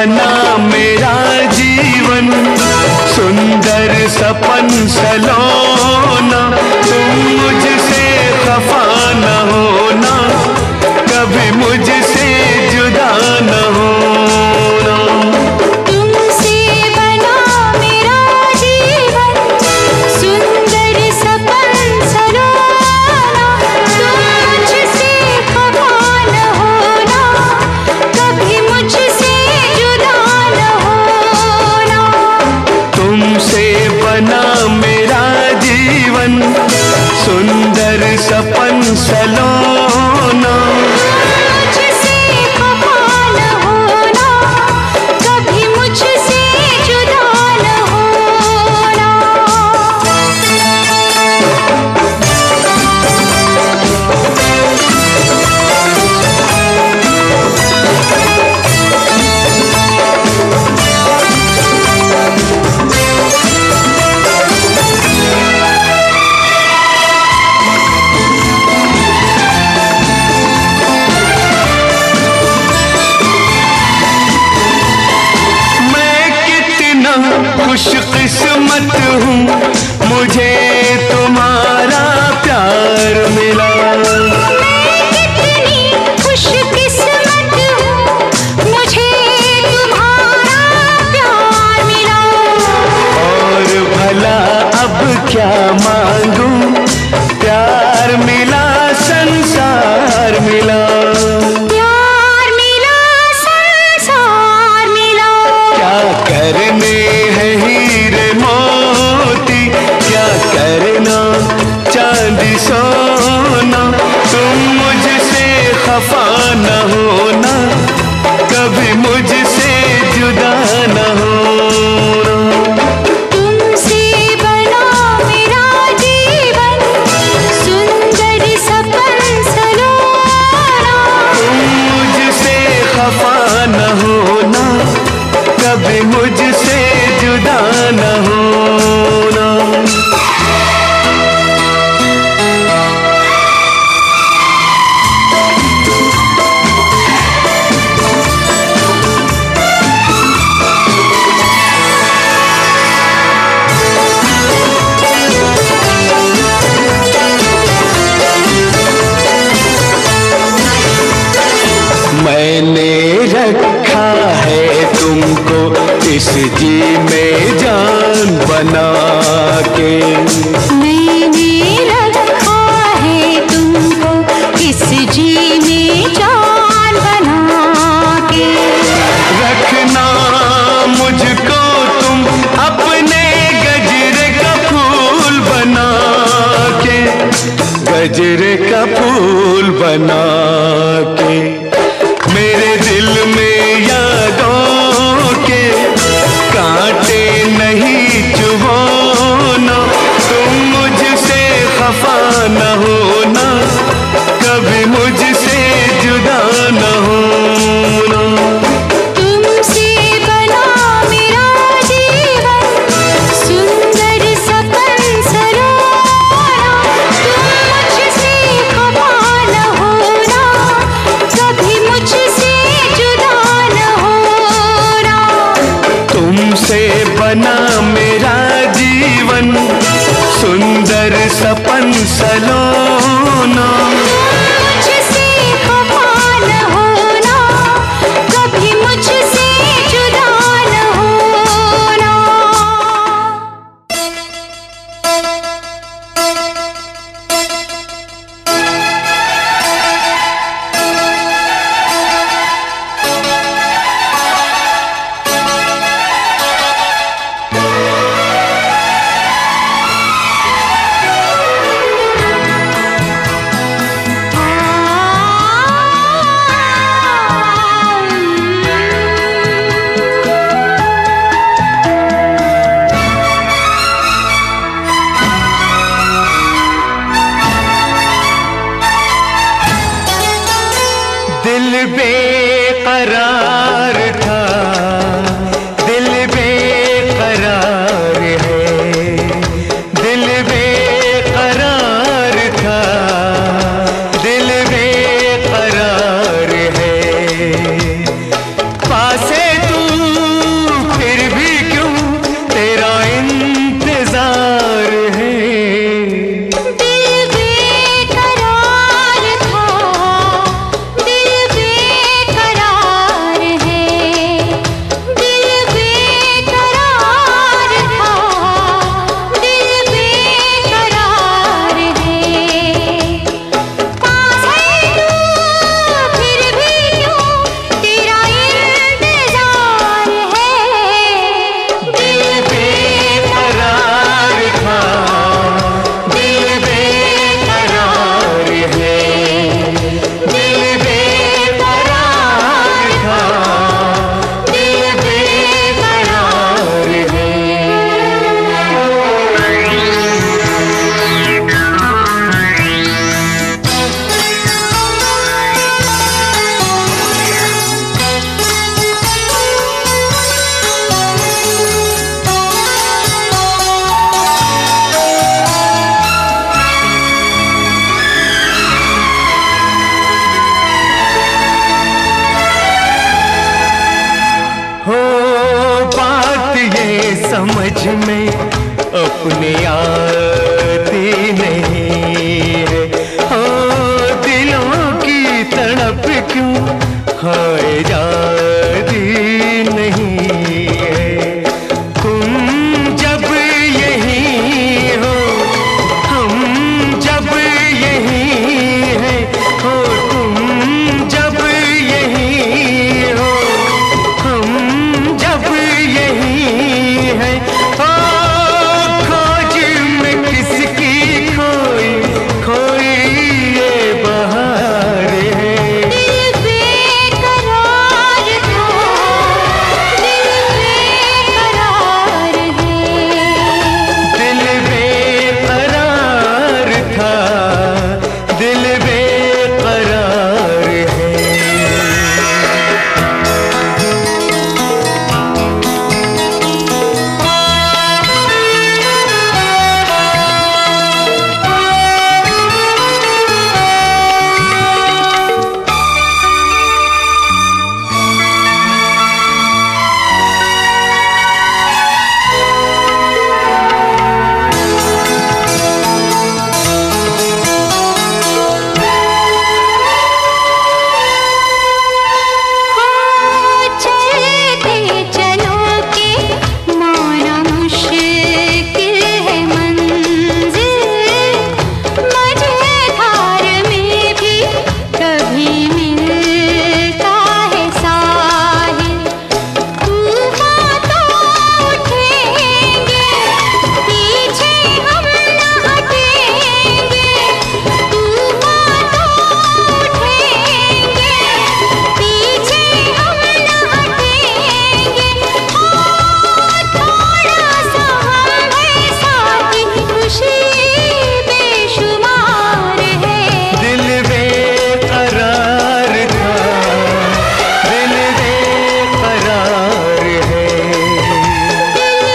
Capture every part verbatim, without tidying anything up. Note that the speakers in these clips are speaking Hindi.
बना मेरा जीवन, सुंदर सपन सलोना। तुम मुझसे खफा न होना, कभी मुझसे जुदा न होना। तुमसे बना मेरा जीवन, सुंदर सपन सलोना। तुम मुझसे खफा न होना, कभी मुझसे जुदा न होना। तुमसे बना मेरा जीवन, सुंदर सपन सलोना। मुझसे खफा न होना, कभी मुझसे जुदा न होना। खुशकिस्मत हूँ, मुझे तुम्हारा प्यार मिला। मैं कितनी खुशकिस्मत हूँ, मुझे तुम्हारा प्यार मिला। और भला अब क्या मांगूं, प्यार मिला संसार मिला। प्यार मिला संसार मिला। क्या करने हैं हीरे मोती, क्या करना चांदी सोना। तुम मुझसे खफा न होना, कभी मुझसे जुदा न होना। तुमसे बना मेरा जीवन, सुंदर सपन सलोना। तुम मुझसे खफा न होना, कभी मुझसे जुदा न होना। मैंने रखा है तुमको इस जी में जान बना के। मैंने रखा है तुमको इस जी में जान बना के। रखना मुझको तुम अपने गजरे का फूल बना के, गजरे का फूल बना के। मेरे दिल में यादों के कांटे नहीं चुभोना। तुम मुझसे खफा न होना, कभी मुझसे जुदा न होना। तुमसे बना मेरा जीवन, सुंदर सपन सलोना। तुम मुझसे खफा न होना, कभी मुझसे जुदा न होना। तुमसे बना मेरा जीवन, सुंदर सपन सलोना। मुझसे खफा न होना, कभी मुझसे जुदा न होना। समझ में अपने आती नहीं है। ओ दिलों की तड़प क्यों हाय जाती नहीं है। तुम जब यही हो हम जब यही है, हो तुम जब यही हो हम जब यही है। ओ खोज में किसकी खोई खोई ये बहार है। दिल बेकरार था, दिल बेकरार है। दिल बेकरार था, दिल बेकरार है। चलते चलो के माना मुश्किल है मंजिल, मझधार में भी कभी मिलता है साहिल। तूफान तो उठेंगे पीछे हम न हटेंगे, तूफान तो उठेंगे पीछे हम न हटेंगे। ओ थोड़ा सा हम है साथी, खुशी बेशुमार है। दिल बेकरार था, दिल बेकरार है। दिल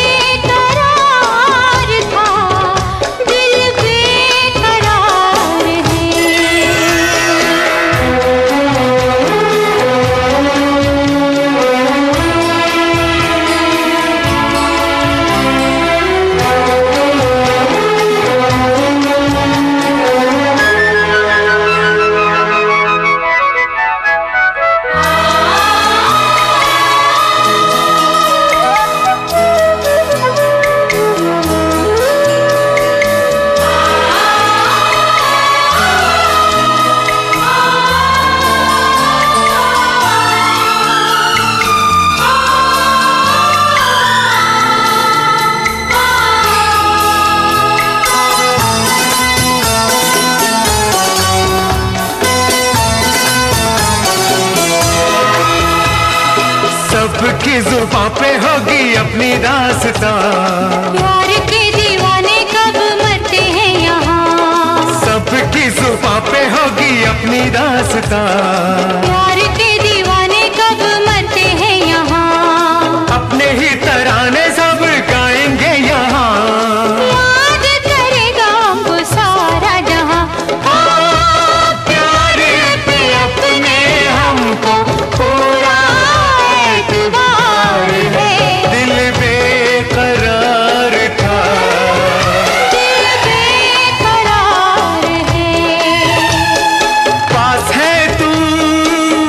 बेकरार था, दिल बेकरार है। सबकी जुबां पे होगी अपनी दास्तां, प्यार के दीवाने कब मरते हैं यहाँ, सबकी जुबां पे होगी अपनी दास्तां। प्यार के दीवाने कब मरते हैं यहाँ। अपने ही तराने सब गाएंगे यहाँ। याद करेगा हमको सारा जहाँ। प्यार पे अपने हमको पूरा एतबार है। दिल बेकरार था, दिल बेकरार है। पास है तू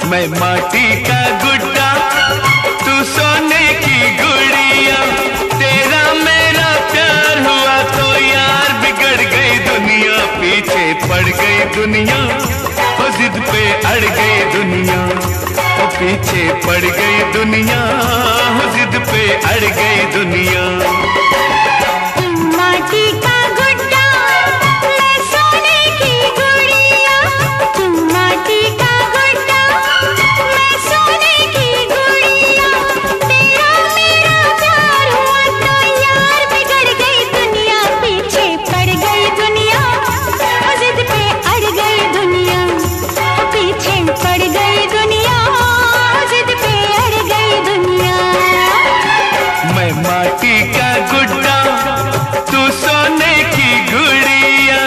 मैं माटी का गुड्डा तू सोने की गुड़िया, तेरा मेरा प्यार हुआ तो यार बिगड़ गई दुनिया, पीछे पड़ गई दुनिया, वो जिद पे अड़ गई दुनिया, वो पीछे पड़ गई दुनिया, वो जिद पे अड़ गई दुनिया। माटी का गुड्डा मैं सोने की गुड़िया, तुम माटी का गुड्डा मैं सोने की गुड़िया, तेरा मेरा प्यार हुआ तो यार बिगड़ गई दुनिया, पीछे पड़ गई दुनिया, वो जिद पे अड़ गई दुनिया, पीछे पड़ गई दुनिया, वो जिद पे अड़ गई दुनिया। मैं माटी का गुड्डा तू सोने की गुड़िया।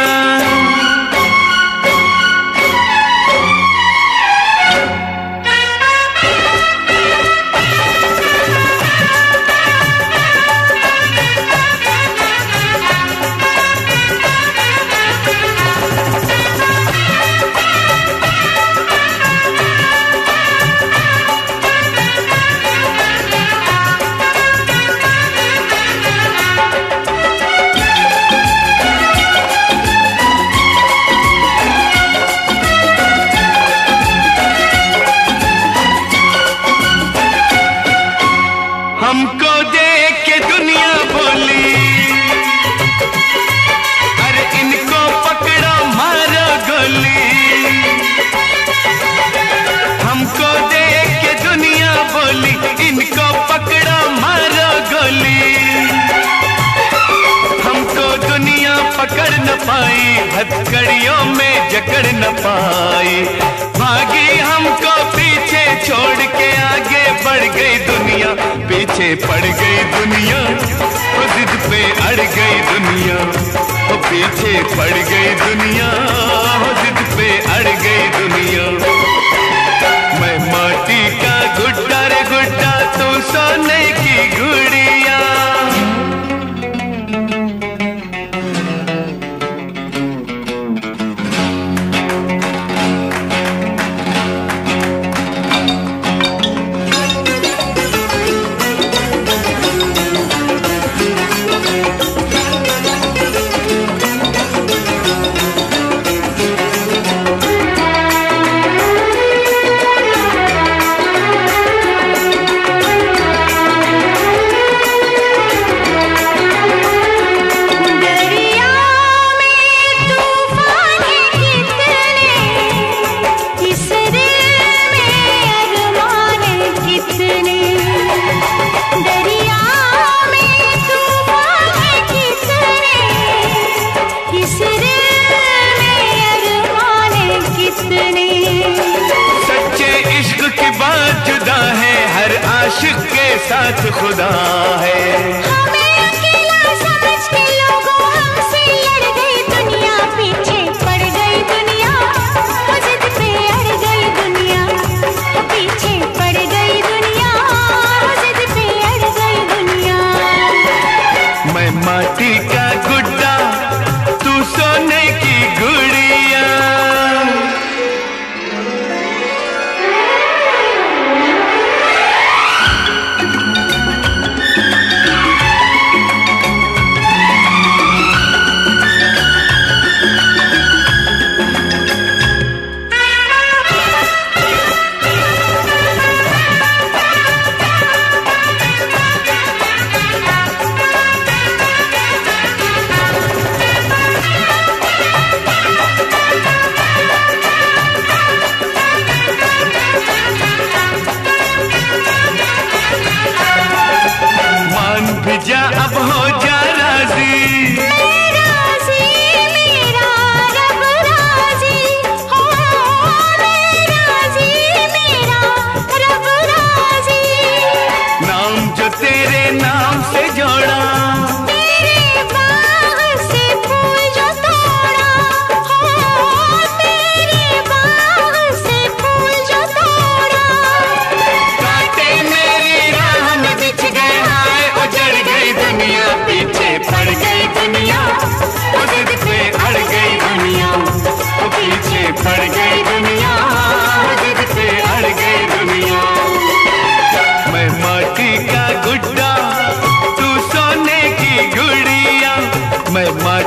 हमको देख के दुनिया बोली, अरे इनको पकड़ो मारो गोली, हमको देख के दुनिया बोली, इनको पकड़ो मारो गोली, हमको दुनिया पकड़ न पाई, हथकड़ियों में जकड़ न पाई, भागी हमको पीछे छोड़ के आगे बढ़ गई दुनिया, पीछे पड़ गई दुनिया, वो जिद पे अड़ गई दुनिया, वो पीछे पड़ गई दुनिया, वो जिद पे अड़ गई दुनिया। मैं माटी का गुड्डा रे गुड्डा तू सोने की गुड़िया। आशिक के साथ खुदा है, हमें अकेला समझ के लोगों हमसे लड़ गई दुनिया, पीछे पड़ गई दुनिया, वो जिद पे अड़ गई दुनिया, वो पीछे पड़ गई दुनिया, वो जिद पे अड़ गई दुनिया। मैं माटी का गुड्डा तू सोने की गुड़िया।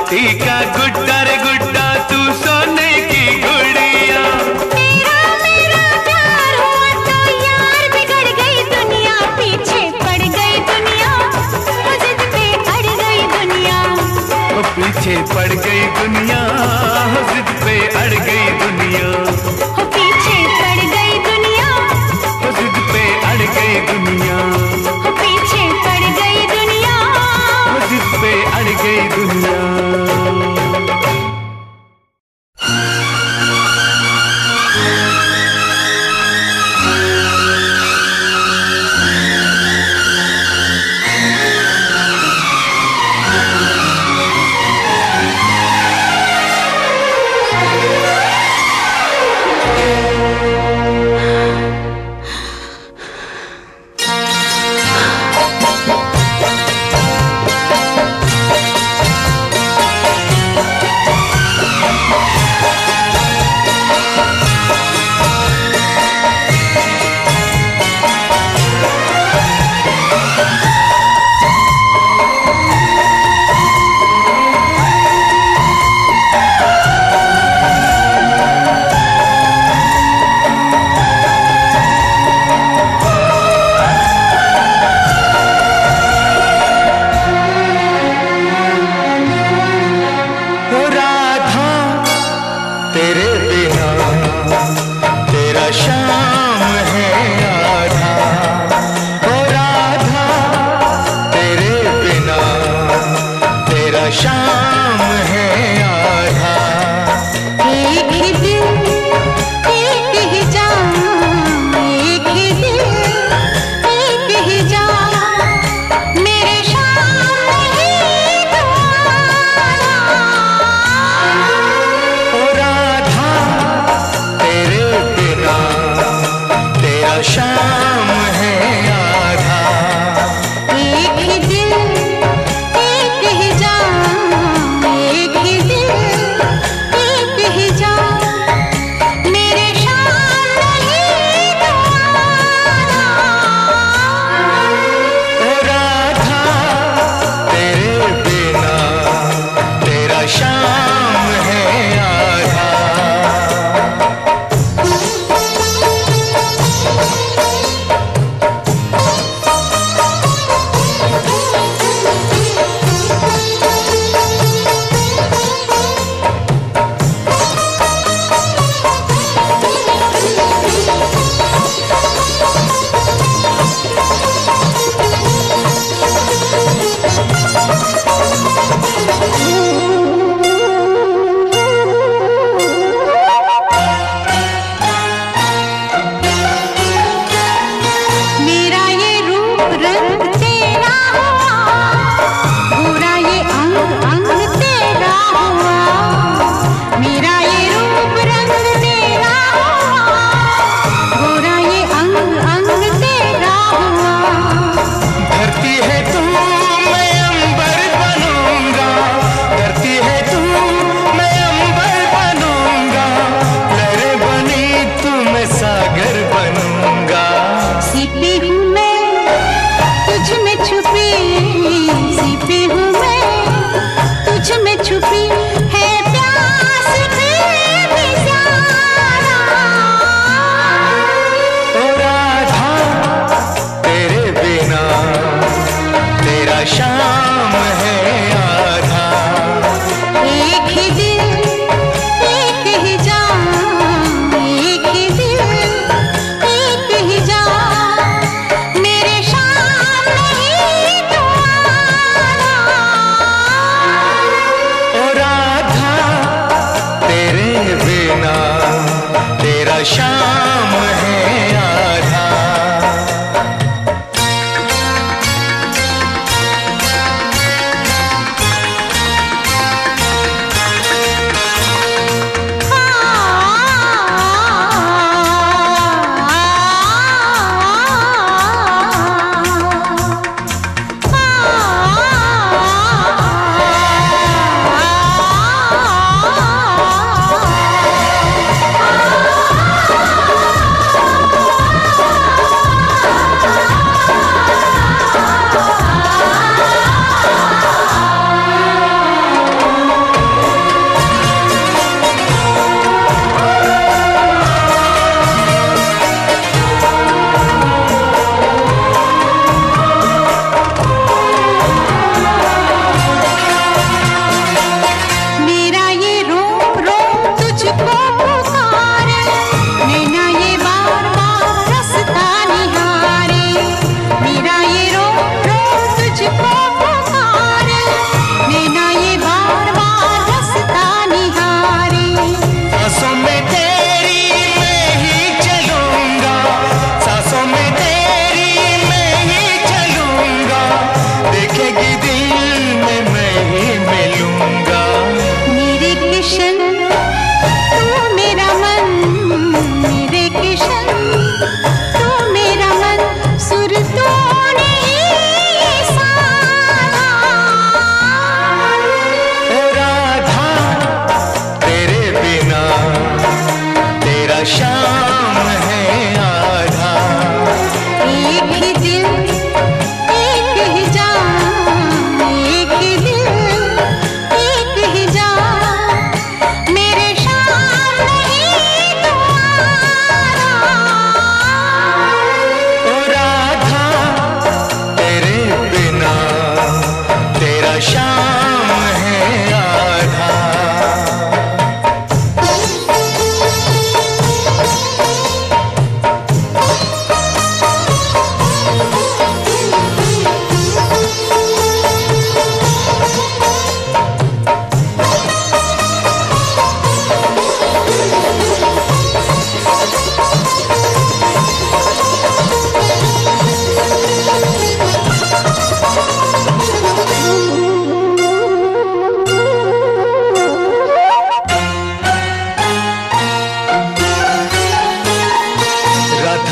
माटी का गुड्डा रे गुड्डा तू सोने की गुड़िया। तेरा मेरा प्यार हुआ तो यार बिगड़ गई दुनिया, पीछे पड़ गई दुनिया, वो जिद पे अड़ गई दुनिया। वो पीछे पड़ गई दुनिया, वो जिद पे अड़ गई दुनिया। वो पीछे पड़ गई दुनिया, वो जिद पे अड़ गई दुनिया। वो पीछे पड़ गई दुनिया, वो जिद पे अड़ गई दुनिया।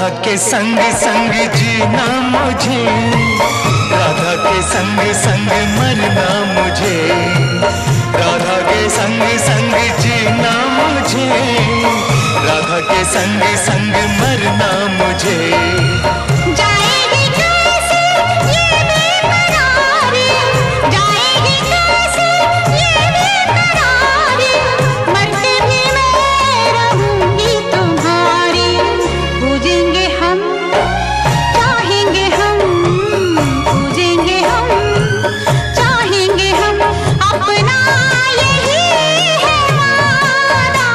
राधा के संग संग जीना मुझे, राधा के संग संग मरना मुझे, राधा के संग संग जीना मुझे, राधा के संग संग मरना मुझे। जाएगी कैसे ये बेकरारी, जाएगी कैसे ये बेकरारी, मरते भी मैं रहूंगी तुम्हारी। पूजेंगे हम, चाहेंगे हम, पूजेंगे हम, चाहेंगे हम, अपना यही है वादा।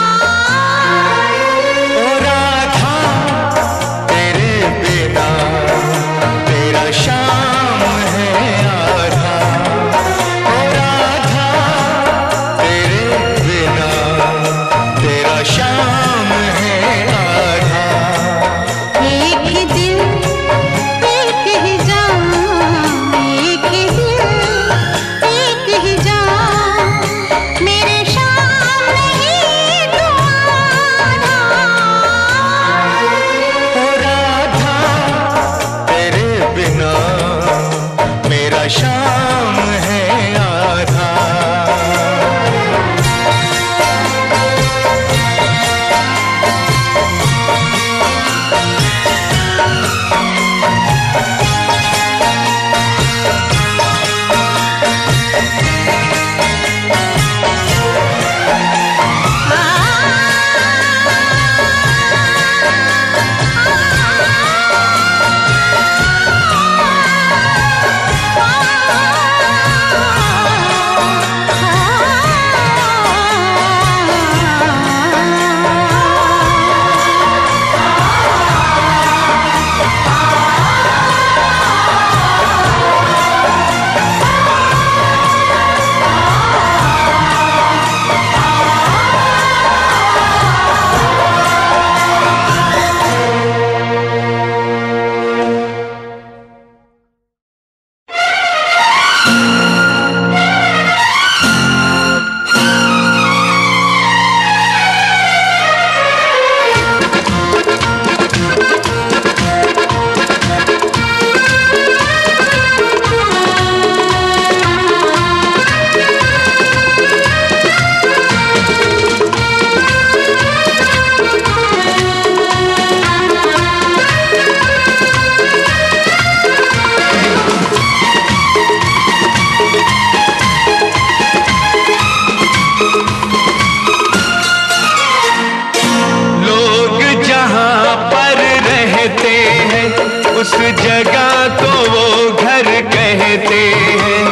ओ राधा तेरे बिना तेरा शाम है आधा, ओ राधा तेरे बिना तेरा शाम है आधा। एक ही दिल, एक ही जान, एक ही दिल, एक ही जान, मेरे शाम नहीं तो आधा। ओ राधा तेरे बिना मेरा शाम है आधा। उस जगह को वो घर कहते हैं,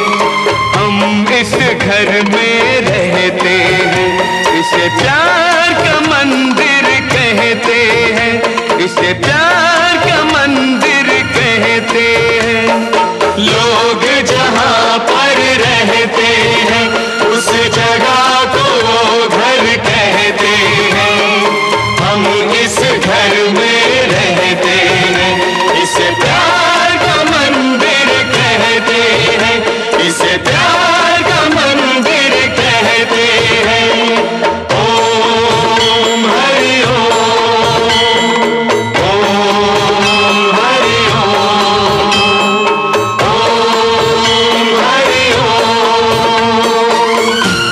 हम इस घर में रहते हैं, इसे प्यार का मंदिर कहते हैं, इसे प्यार का मंदिर कहते हैं। लोग जहाँ पर रहते हैं उस जगह को वो घर कहते हैं, हम इस घर में रहते हैं, इसे प्यार का मंदिर कहते हैं, इसे प्यार का मंदिर कहते हैं। ओम हरि ओम, ओम हरि ओम, ओम हरि ओम।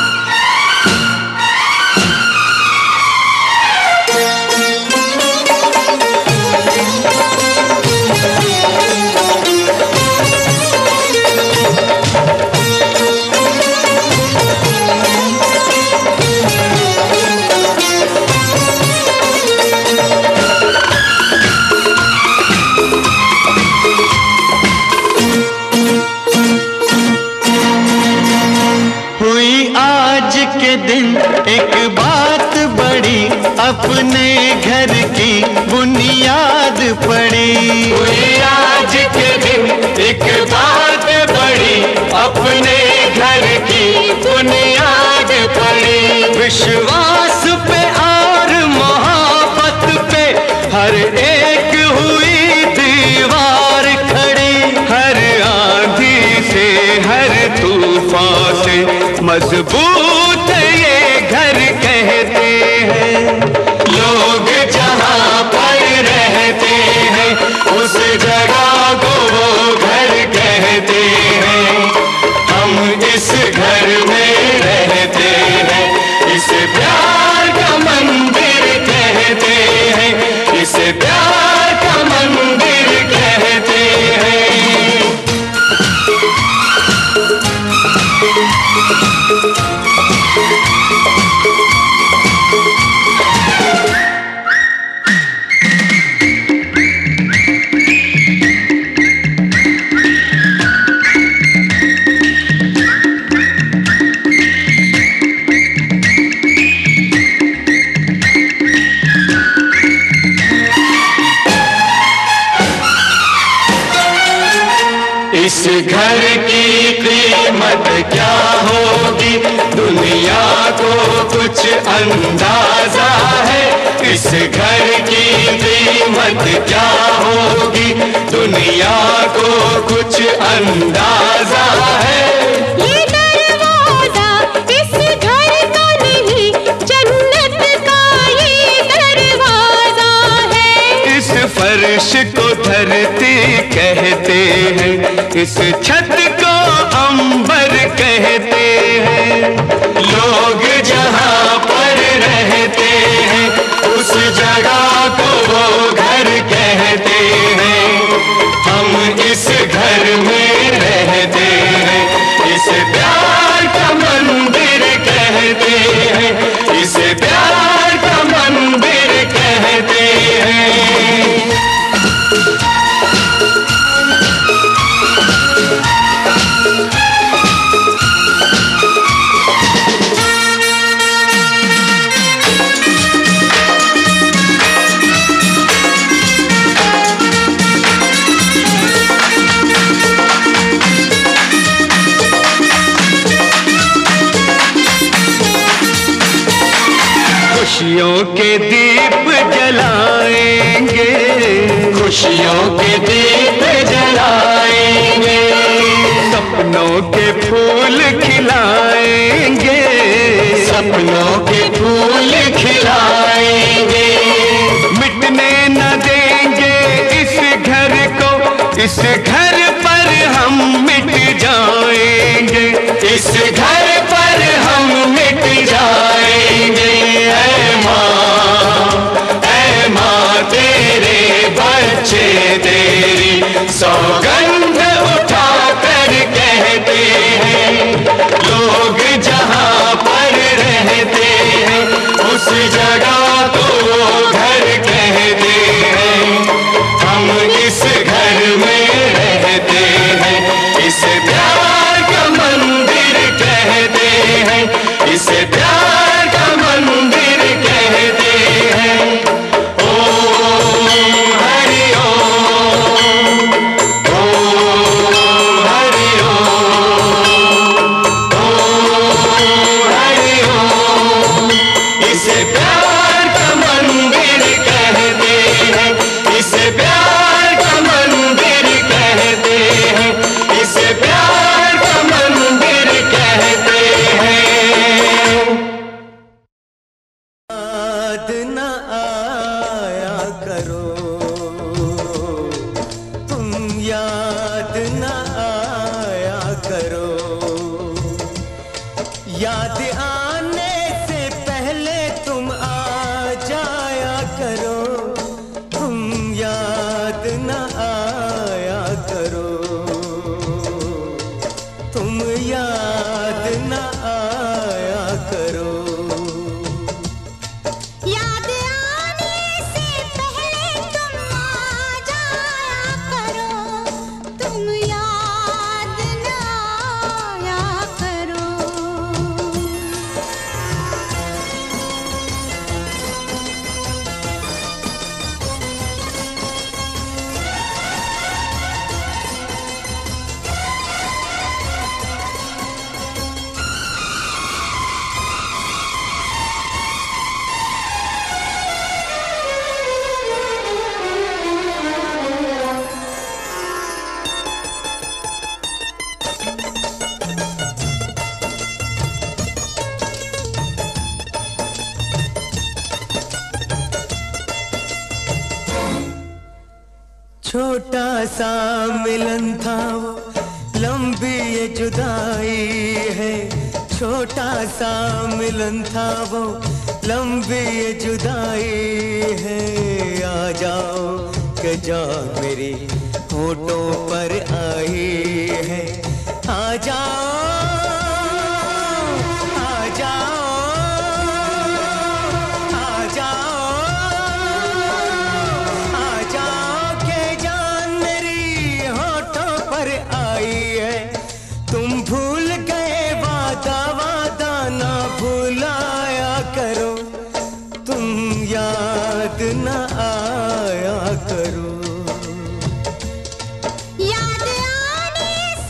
हुई आज के दिन एक बात बड़ी, अपने घर की बुनियाद पड़ी। हुई आज के दिन एक बात बड़ी, अपने घर की बुनियाद पड़ी। विश्वास पे और मोहब्बत पे हर एक हुई दीवार खड़ी, हर आंधी से हर तूफान से मजबूत ये घर कहते हैं। लोग जहाँ पर रहते घर की कीमत क्या होगी दुनिया को कुछ अंदाजा है। इस घर की कीमत क्या होगी दुनिया को कुछ अंदाजा है। ये दरवाजा इस घर का नहीं, जन्नत का ये दरवाजा है। इस फर्श को धरती कहते हैं, इस छत को अंबर कहते हैं। लोग जहाँ पर रहते हैं उस जगह को वो घर कहते हैं। हम इस घर में रहते हैं, इसे प्यार का मंदिर कहते हैं, इसे प्यार का मंदिर कहते हैं। खुशियों के दीप जलाएंगे, खुशियों के दीप जलाएंगे। सपनों के फूल खिलाएंगे, सपनों के फूल खिलाएंगे। मिटने न देंगे इस घर को, इस घर पर हम मिट जाएंगे, इस घर पर हम मिट जाएंगे। ऐ माँ, ऐ माँ तेरे बच्चे तेरी सौगंध उठा कर कहते हैं। लोग जहाँ पर रहते हैं उस जगह को वो घर कहते हैं। हम इस घर में रहते हैं, इसे प्यार का मंदिर कहते हैं, इसे प्यार का मंदिर कहते हैं। ओम हरि ओम, ओम हरि ओम, ओम हरि ओम। इसे प्यार का मंदिर कहते हैं, इसे प्यार का मंदिर कहते हैं, इसे प्यार का मंदिर कहते हैं। याद न आया करो, तुम याद न आया करो। याद आने से पहले तुम आ जाया करो, तुम याद न आया करो, तुम याद न आया करो। याद आने से पहले तुम आ जाया करो, तुम याद न आया करो। छोटा सा मिलन था वो, लंबी ये जुदाई है। छोटा सा मिलन था वो, लंबी ये जुदाई है। आ जाओ के जान मेरी होठों पर आई है। आ जाओ, आ जाओ, आ जाओ, आ जाओ के जान मेरी होठों पर आई है। तुम भूल गए वादा, वादा ना भुलाया करो, तुम याद न आया करो। याद आने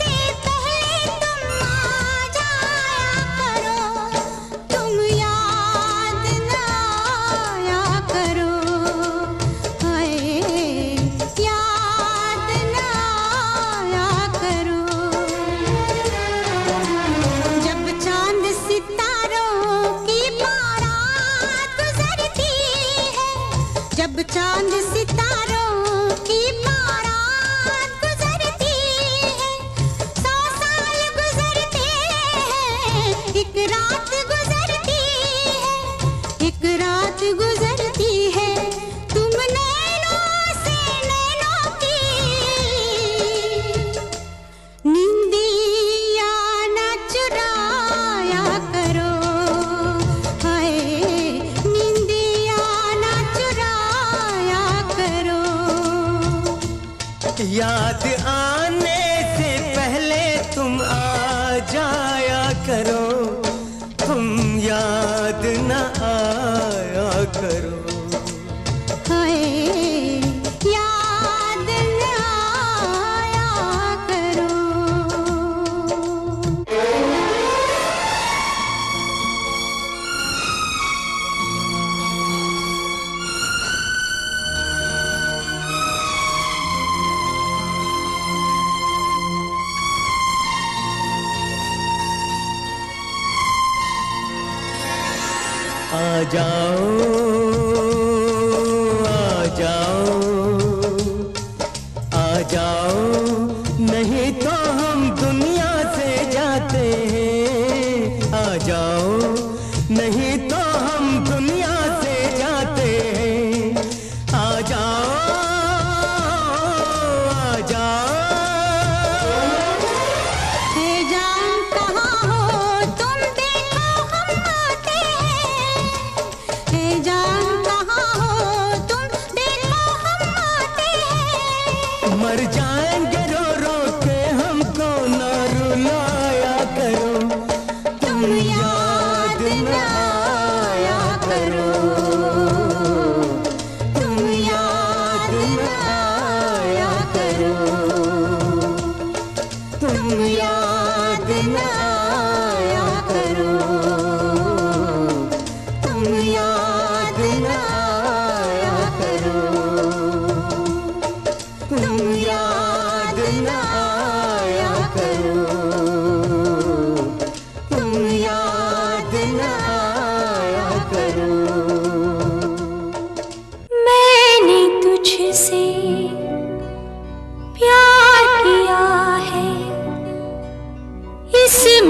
चांद सितारों की बारात गुजरती है, सौ साल गुजरते हैं, एक रात गुजरती है, एक रात गुजरती है, तुम नैनों से नैनों की निंदिया न चुराया करो, हाय निंदिया न चुराया करो। याद आने से पहले तुम आ जाया करो, तुम याद न आया करो। हाय याद न आया करो। आ जाओ आ जाओ आ जाओ, नहीं तो हम दुनिया से जाते हैं। आ जाओ नहीं तो हम दुनिया से जाते हैं। आ जाओ आ जाओ। हे जान कहाँ हो तुम, देखो हम आते हैं। हे जान कहाँ हो तुम, देखो हम आते हैं। मर जाएंगे रो रो के, हमको ना रुलाया करो, तुम याद न आया करो, तुम याद न आया करो, तुम याद न आया करो, तुम याद न आया करो, तुम याद न आया करो, तुम याद न आया करो। मैंने तुझसे प्यार किया है, इस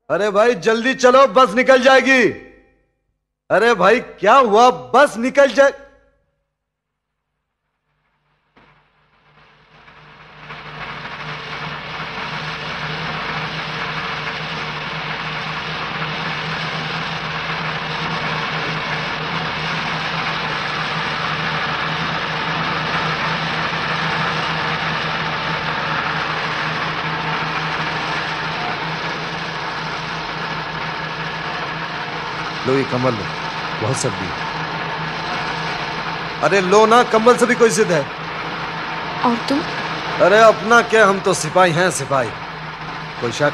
अरे भाई जल्दी चलो, बस निकल जाएगी। अरे भाई क्या हुआ, बस निकल जाए। लो ये कम्बल लो, बहुत सर्दी है। अरे लो ना, कम्बल से भी कोई जिद है। और तुम? अरे अपना क्या, हम तो सिपाही हैं सिपाही। कोई शक?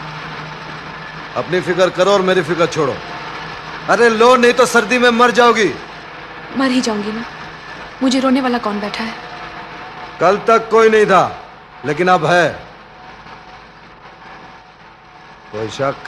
अपनी फिक्र करो और मेरी फिक्र छोड़ो। अरे लो, नहीं तो सर्दी में मर जाओगी। मर ही जाऊंगी ना, मुझे रोने वाला कौन बैठा है? कल तक कोई नहीं था, लेकिन अब है। कोई शक?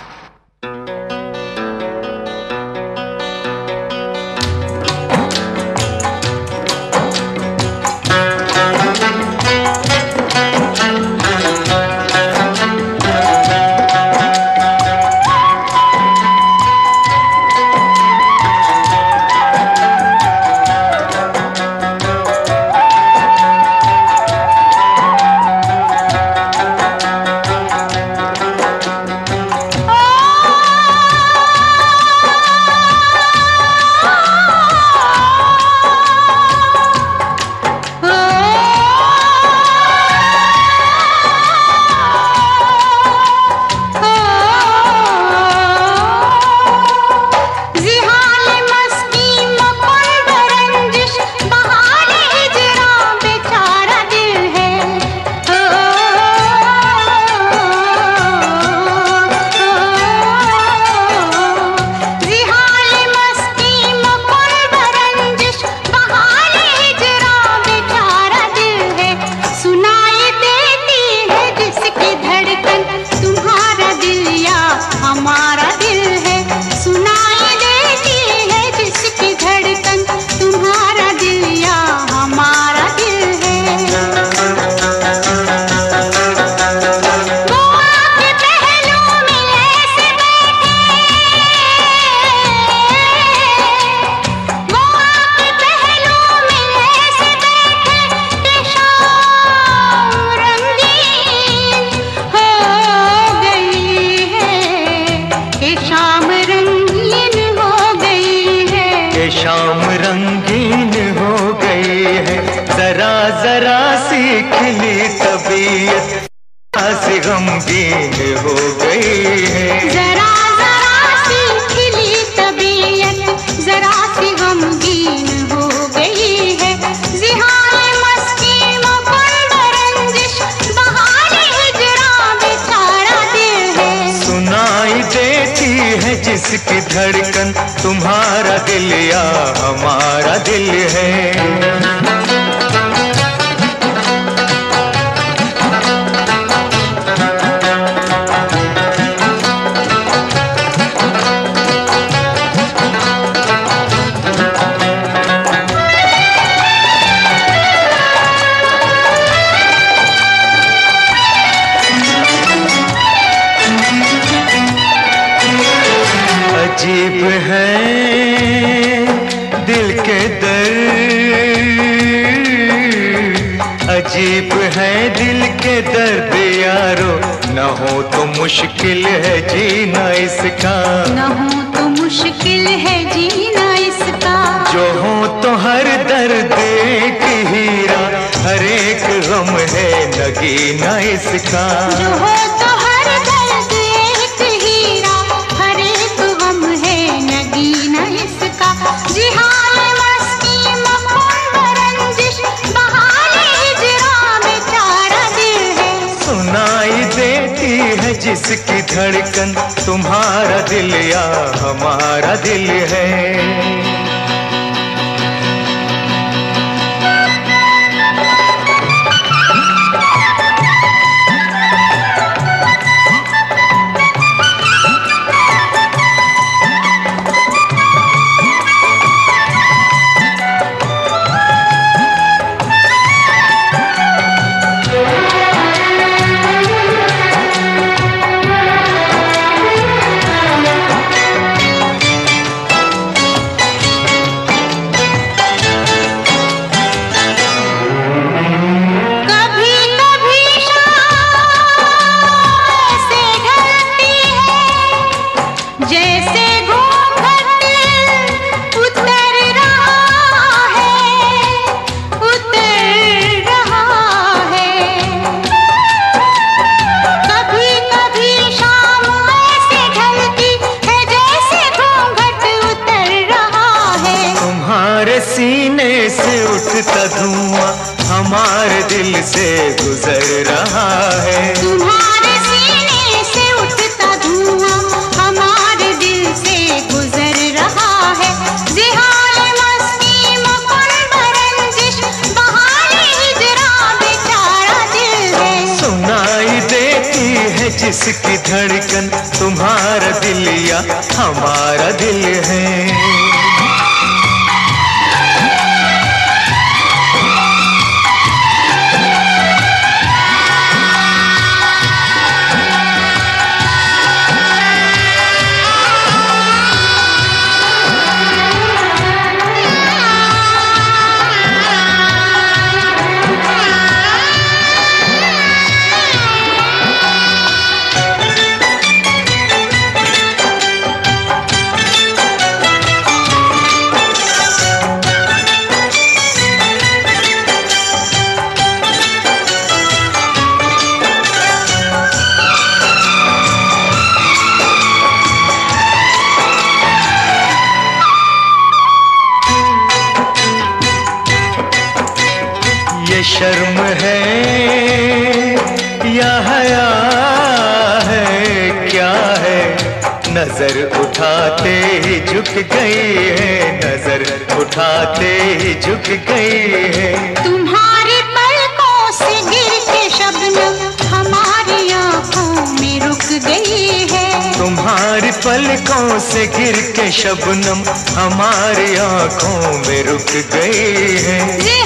गमगीन हो गई है। जरा जरा सी खिली तबीयत जरा सी गमगीन हो गई है। जिहाने मस्ती मुकुंद रंजिश बहाने हिजरा बेचारा दिल है। सुनाई देती है जिसकी धड़कन तुम्हारा दिल या हमारा दिल है। अजीब है दिल के दर्द, अजीब है दिल के दर्द यारो, न हो तो मुश्किल है जीना इसका, न हो तो मुश्किल है जीना इसका। जो हो तो हर दर्द एक हीरा, हर एक गम है नगीना इसका। जो हो तो हर दर्द एक हीरा, हर एक गम है नगीना इसका। जिहाने मस्ती मुकुंद रंजिश बहाने हिजरा बेचारा दिल है। सुनाई देती है जिसकी धड़कन तुम्हारा दिल या हमारा दिल है। से गुजर रहा है। तुम्हारे सीने से उठता धुआं हमारे दिल से गुजर रहा है। जिहाल मस्ती मुकुंद रंजिश बहाने हिजरा बेचारा दिल है। सुनाई देती है जिसकी धड़कन तुम्हारा दिल या हमारा दिल है। शर्म है या हया है क्या है, नजर उठाते ही झुक गई है, नजर उठाते ही झुक गई है। तुम्हारी पलकों से गिर के शबनम हमारी आंखों में रुक गई है। तुम्हारी पलकों से गिर के शबनम हमारी आंखों में रुक गई है।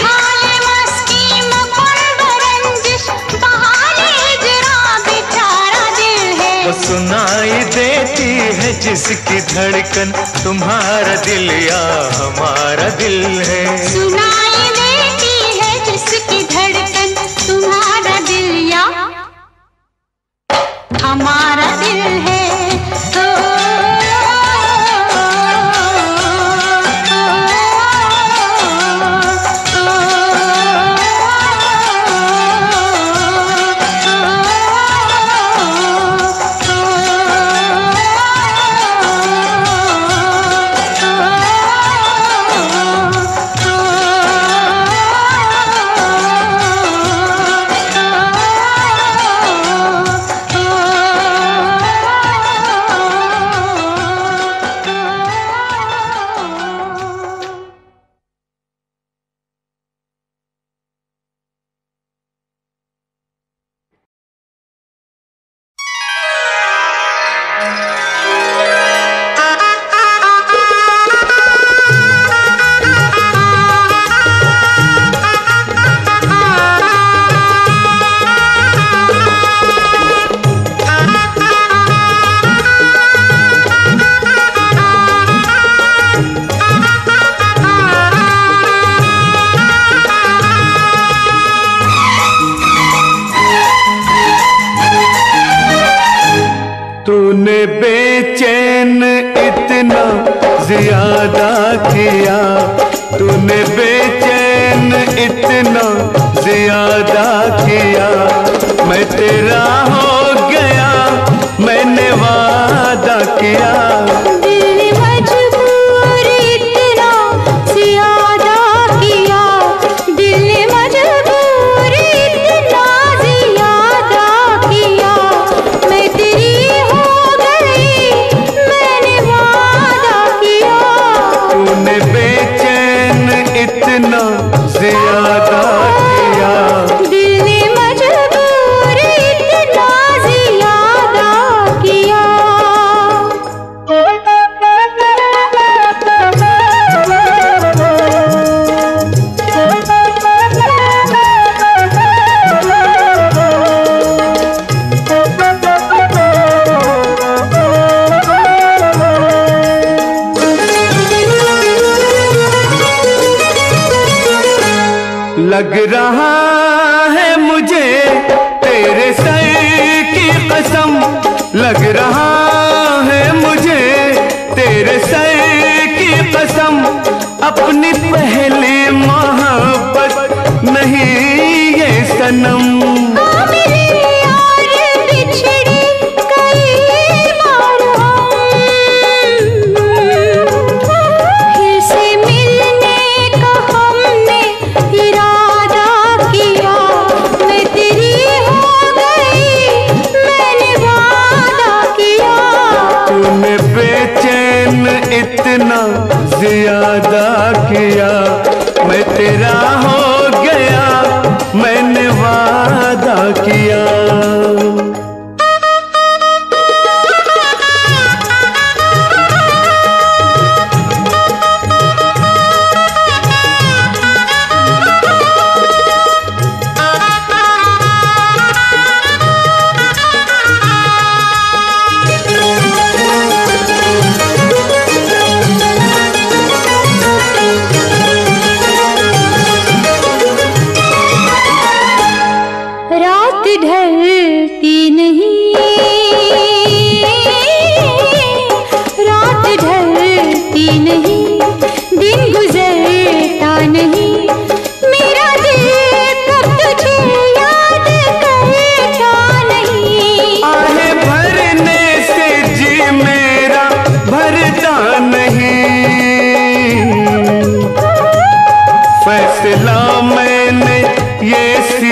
सुनाई देती है जिसकी धड़कन तुम्हारा दिल या हमारा दिल है। सुनाई देती है जिसकी धड़कन तुम्हारा दिल या हमारा दिल है। तूने बेचैन इतना ज्यादा किया, तूने बेचैन इतना ज्यादा किया, मैं तेरा हो गया मैंने वादा किया। लग रहा है मुझे तेरे सर की कसम, लग रहा है मुझे तेरे सर की कसम, अपनी पहली मोहब्बत नहीं ये सनम।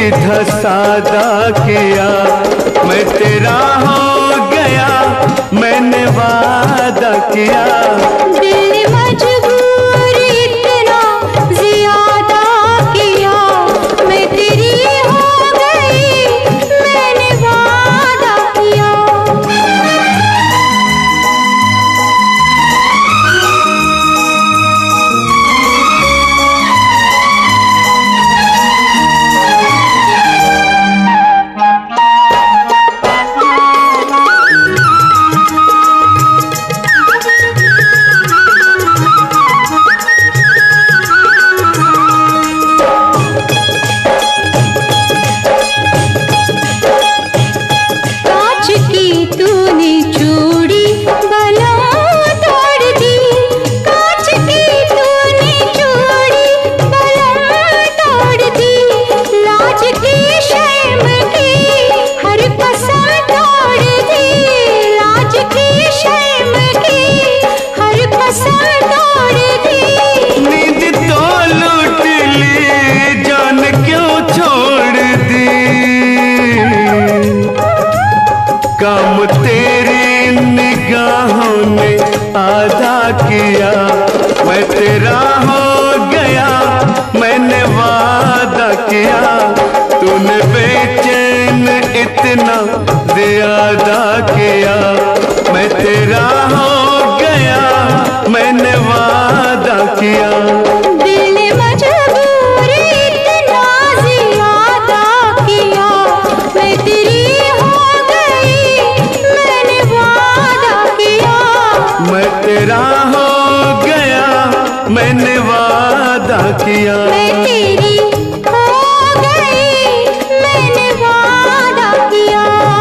सीधा सादा किया, मैं तेरा हो गया, मैंने वादा किया। दिल ने मजबूर इतना ज्यादा किया, मैं तेरी हो गई, मैंने वादा किया। काम तेरी निगाहों ने आधा किया, मैं तेरा हो गया, मैंने वादा किया। तूने बेचैन इतना ज्यादा किया, मैं तेरा हो गया, मैंने वादा किया। दिल ने मजबूर इतना ज्यादा किया, मैं तेरी मैं तेरा हो गया, मैंने वादा किया। मैं तेरी हो गई, मैंने वादा किया।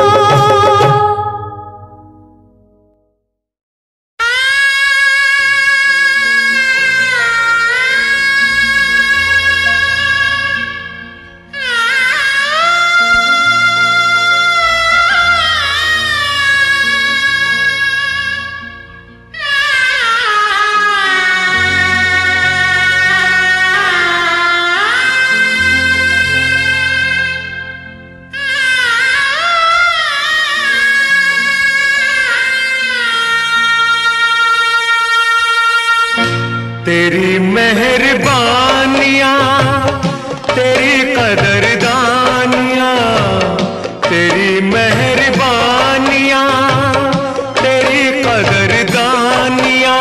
तेरी मेहरबानियाँ, तेरी कदरदानियाँ, तेरी मेहरबानियाँ, तेरी कदरदानियाँ,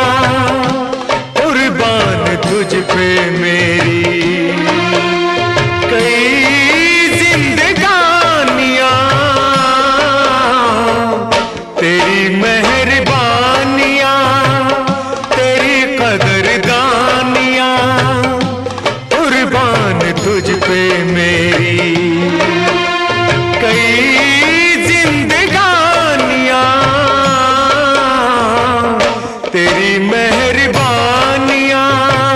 कुर्बान तुझ पे मेरी कई जिंदगानियाँ। तेरी मेहरबानियाँ, तेरी कदरदानियाँ, कुर्बान तुझ पे मेरी कई जिंदगानियाँ। तेरी मेहरबानियाँ।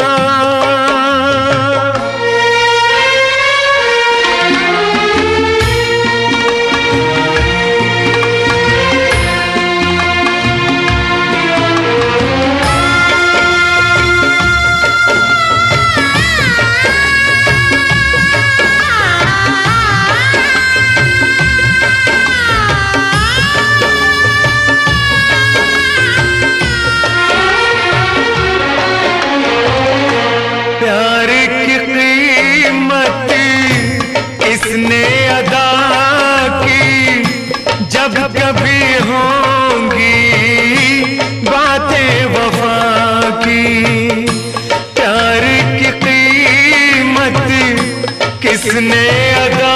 प्यार की कीमत किसने अदा की, जब कभी होंगी बातें वफा की। प्यार की कीमत किसने अदा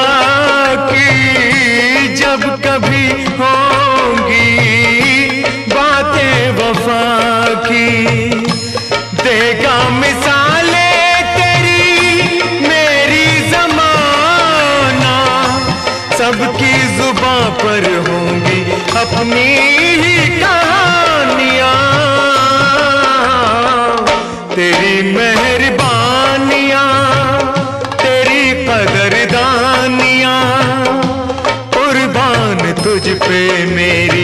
की, जब कभी होंगी बातें वफा की। देगा मिसाले तेरी मेरी ज़माना, सबकी जुबां पर होंगी अपनी ही कहानियाँ। तेरी मेहरबानियाँ, तेरी कदरदानियाँ, कुर्बान तुझ पे मेरी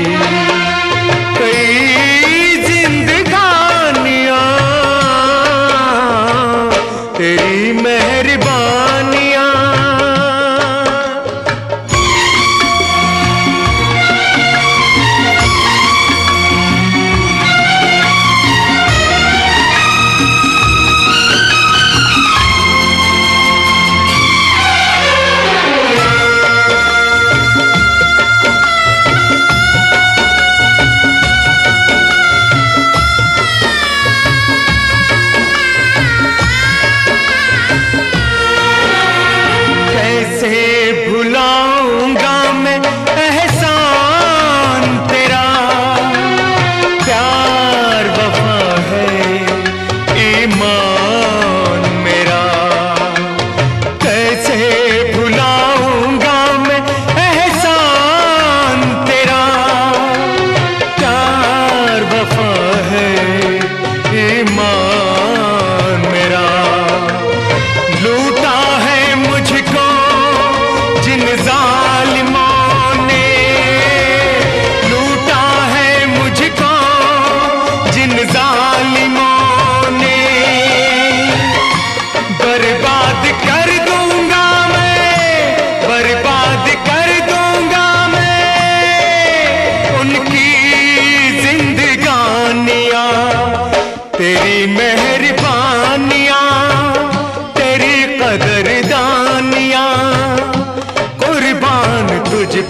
कई जिंदगानियाँ। तेरी मेहरबानियाँ।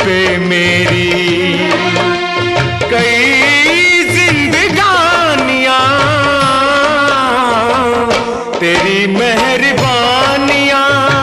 पे मेरी कई जिंदगानियां तेरी मेहरबानियां।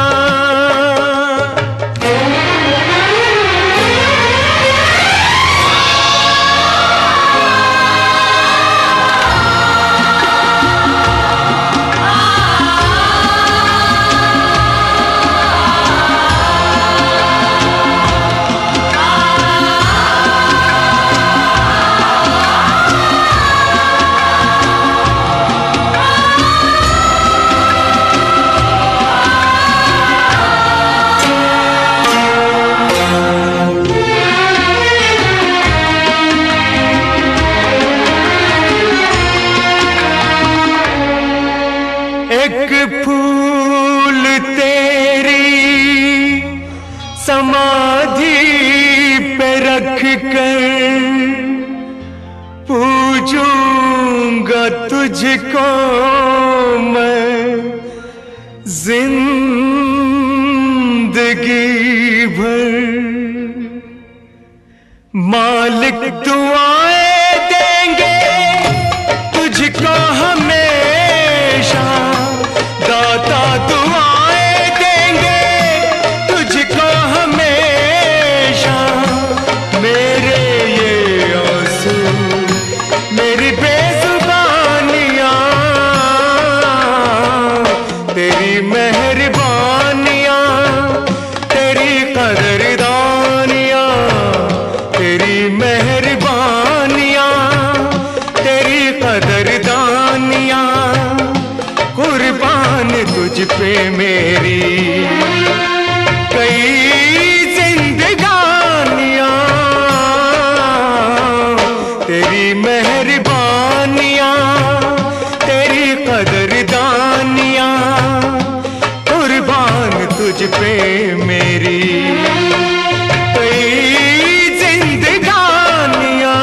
एक फूल तेरी समाधि पे रख कर पूजूंगा तुझको मैं जिंदगी भर। मालिक दुआएं देंगे तुझको हमेशा, दाता दुआएं देंगे तुझको हमेशा। मेरे ये आंसू मेरी बेजुबानियां तेरी मेहरबानियां, तेरी कदरदानियां तेरी मेहरबानियां, तेरी कदरदानियां। कुर्बान तुझ पे मेरी कई जिंदगानियां तेरी मेहरबानियां, तेरी कदरदानियां। कुर्बान तुझ पे मेरी कई जिंदगानियां,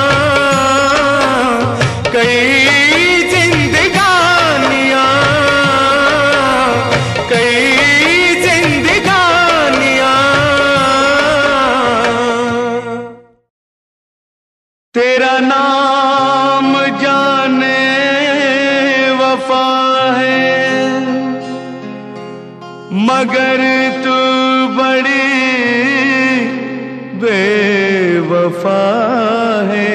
कई जिंदगानियां, कई जिंदगानियां। तेरा नाम जाने वफा है, मगर तू बड़ी बेवफा है।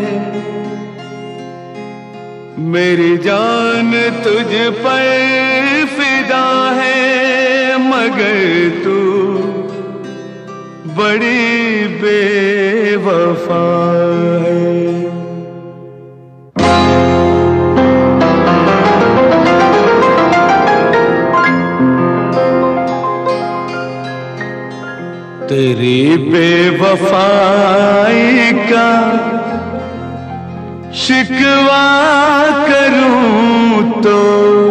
मेरी जान तुझ पर फिदा है, मगर तू बड़ी बेवफा है। तेरी बेवफाई का शिकवा करूं तो,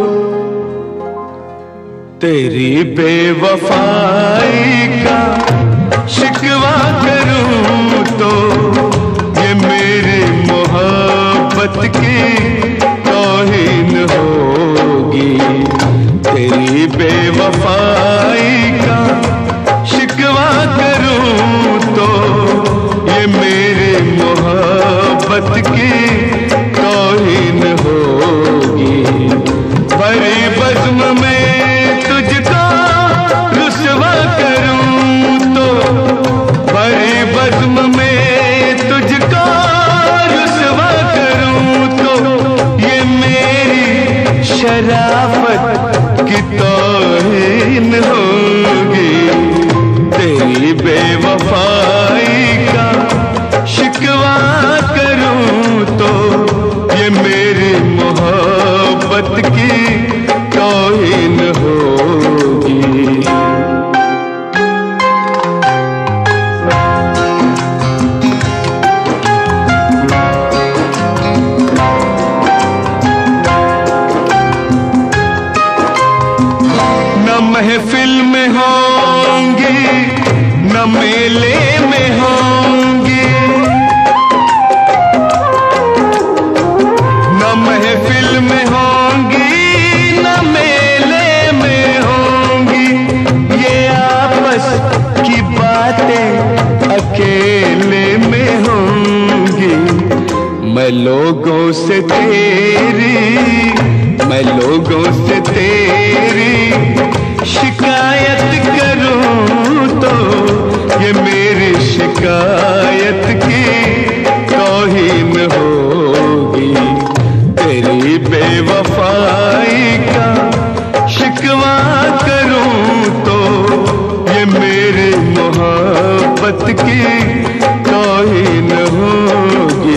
तेरी बेवफाई का शिकवा करूं तो, ये मेरी मोहब्बत की तौहीन होगी। तेरी बेवफाई का शिकवा करूं तो, ये मेरी मोहब्बत की तौहीन होगी। भरी बज़्म में तुझको रुसवा करूं तो, भरी बज़्म में तुझको रुसवा करूं तो, ये मेरी शराफत की तौहीन होगी। तेरी बेवफाई का शिकवा करूं तो, ये मेरी मोहब्बत की तौहीन होगी। न महफिल में होंगी, न मेले में होंगी, न महफिल में होंगी, न मेले में होंगी। ये आपस की बातें मैं लोगों से तेरी मैं लोगों से तेरी शिकायत करूं तो ये मेरी शिकायत की तौहीन होगी। तेरी बेवफाई का शिकवा करूं तो ये मेरी मोहब्बत की तौहीन होगी।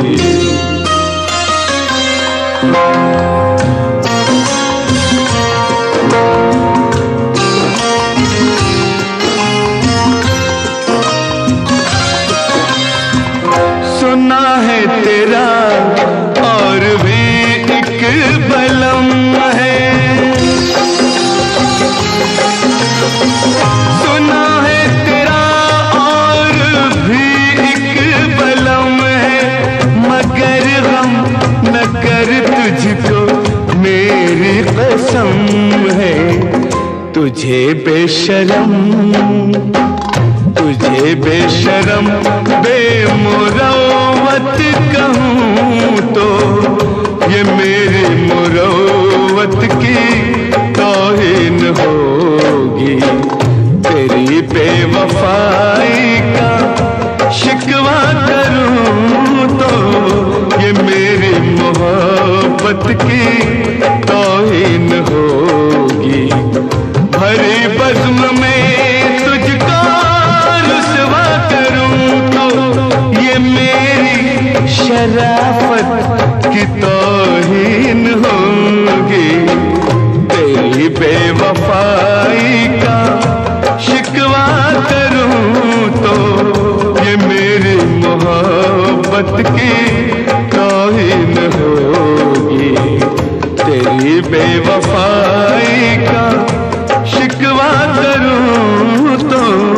सुना है तेरा और भी एक बलम है, सुना है तेरा और भी एक बलम है, मगर गम न कर तुझको मेरी कसम है। तुझे बेशरम तुझे बेशरम बेमुरव्वत कहूँ तो ये मेरी मुरव्वत की तौहीन होगी। तेरी बेवफाई का शिकवा करूँ तो ये मेरी मोहब्बत की तौहीन होगी। भरी बज़्म में तुझको रुसवा करूं तो ये मेरी शराफत की तौहीन होगी। तेरी बेवफाई का शिकवा करूं तो ये मेरी मोहब्बत की तौहीन होगी। तेरी बेवफाई का शिकवा करूं तो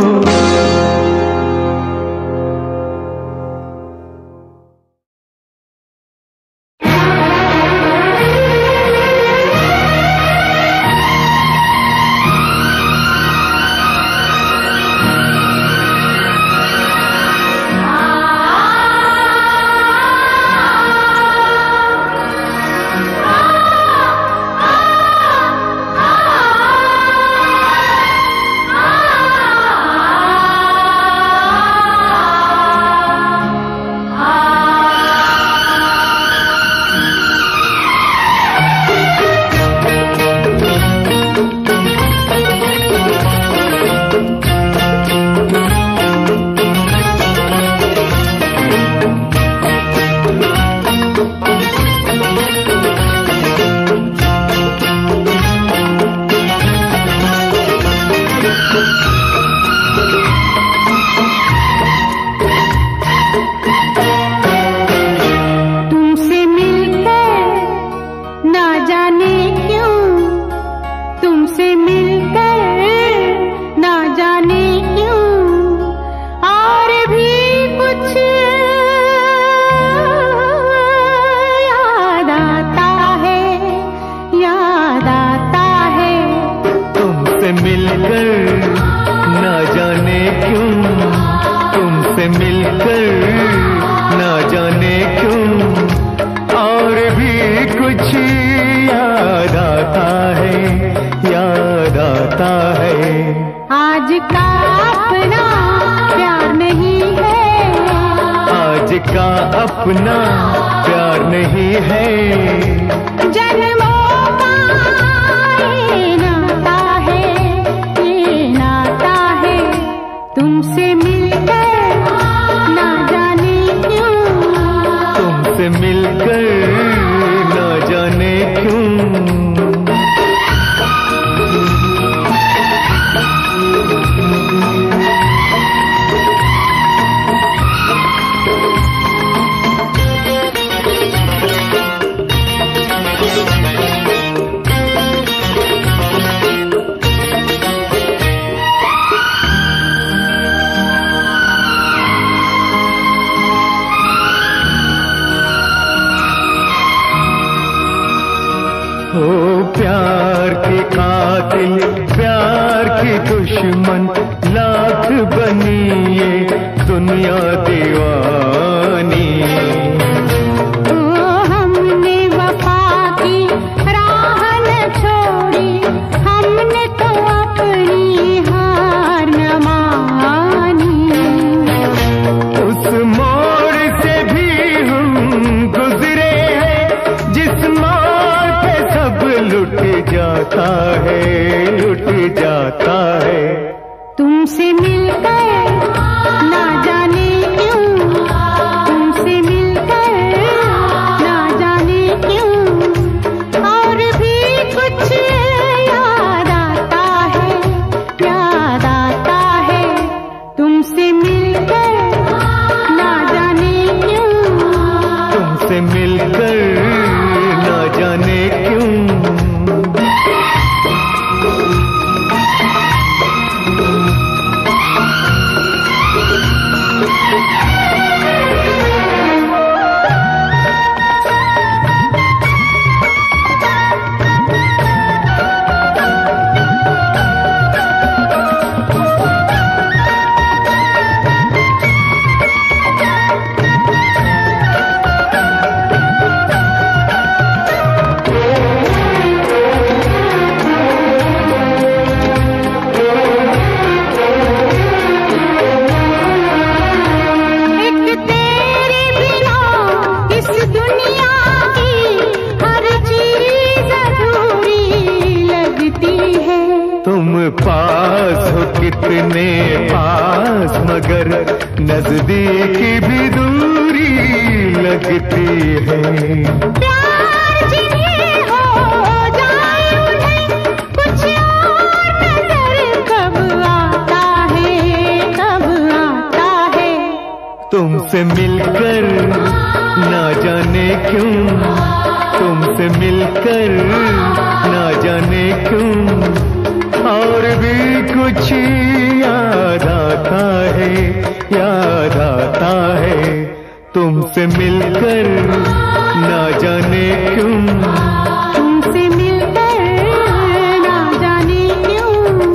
अपना प्यार नहीं है। जन्मों का ये नाता है, ये नाता है। तुमसे मिलकर ना जाने क्यों, तुमसे मिलकर ना जाने क्यों। हो प्यार की कातिल, प्यार की दुश्मन, लाख बनी ये दुनिया दीवानी। तुमसे मिलकर ना जाने क्यों, तुमसे मिलकर ना जाने क्यों, और भी कुछ याद आता है, याद आता है। तुमसे मिलकर ना जाने क्यों, तुमसे मिलकर ना जाने क्यों। पास हो कितने पास, मगर नजदीकी भी दूरी लगती है। प्यार जिन्हें हो जाए उन्हें कुछ और नजर कब आता है, कब आता है। तुमसे मिलकर ना जाने क्यों, तुमसे मिलकर ना जाने क्यों, और भी कुछ याद आता है, याद आता है। तुमसे मिलकर ना जाने क्यों, तुमसे मिलकर ना जाने क्यों।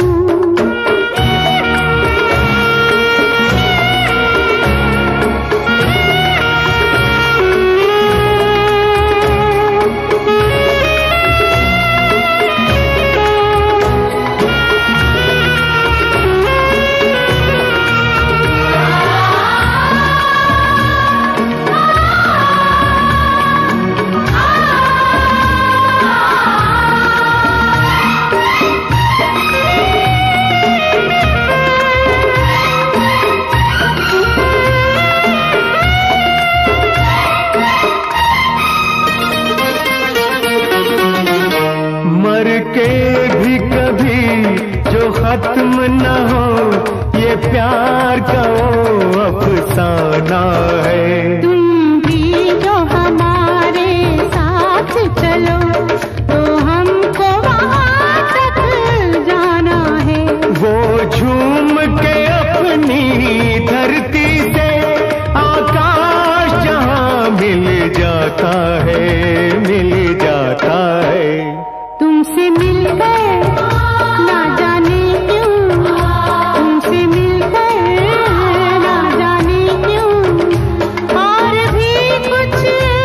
मर के भी कभी जो खत्म न हो, ये प्यार का वो अफसाना है। तुम भी जो हमारे साथ चलो, तो हमको वहाँ तक जाना है। वो झूम के अपनी धरती से आकाश जहाँ मिल जाता है, मिल जाता है। तुमसे मिलकर ना जाने क्यों, तुमसे मिलकर ना जाने क्यों, और भी कुछ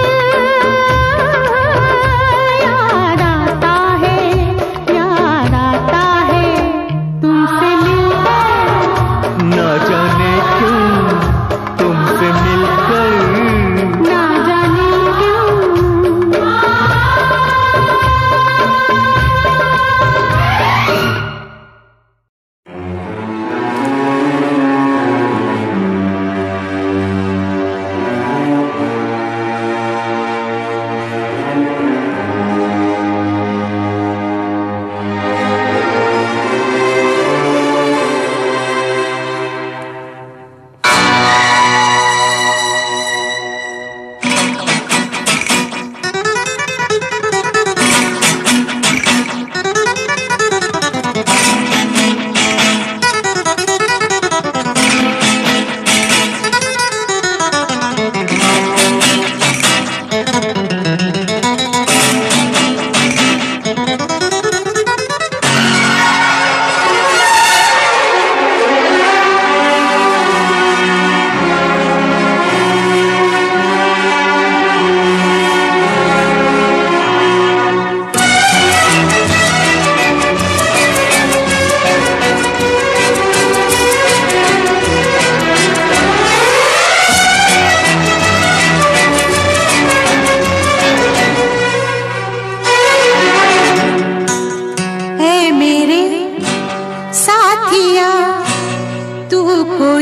याद आता है, याद आता है। तुमसे मिलकर ना जाने क्यों, तुमसे मिलकर ना जाने क्यों।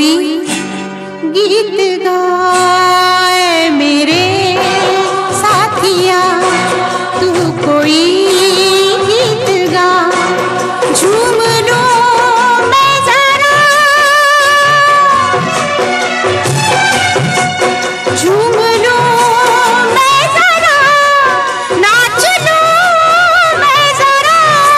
कोई गीत गाए मेरे साथिया, तू कोई गीत गा, झूम लूं मैं जरा, झूम लूं मैं जरा, नाच लूं मैं जरा।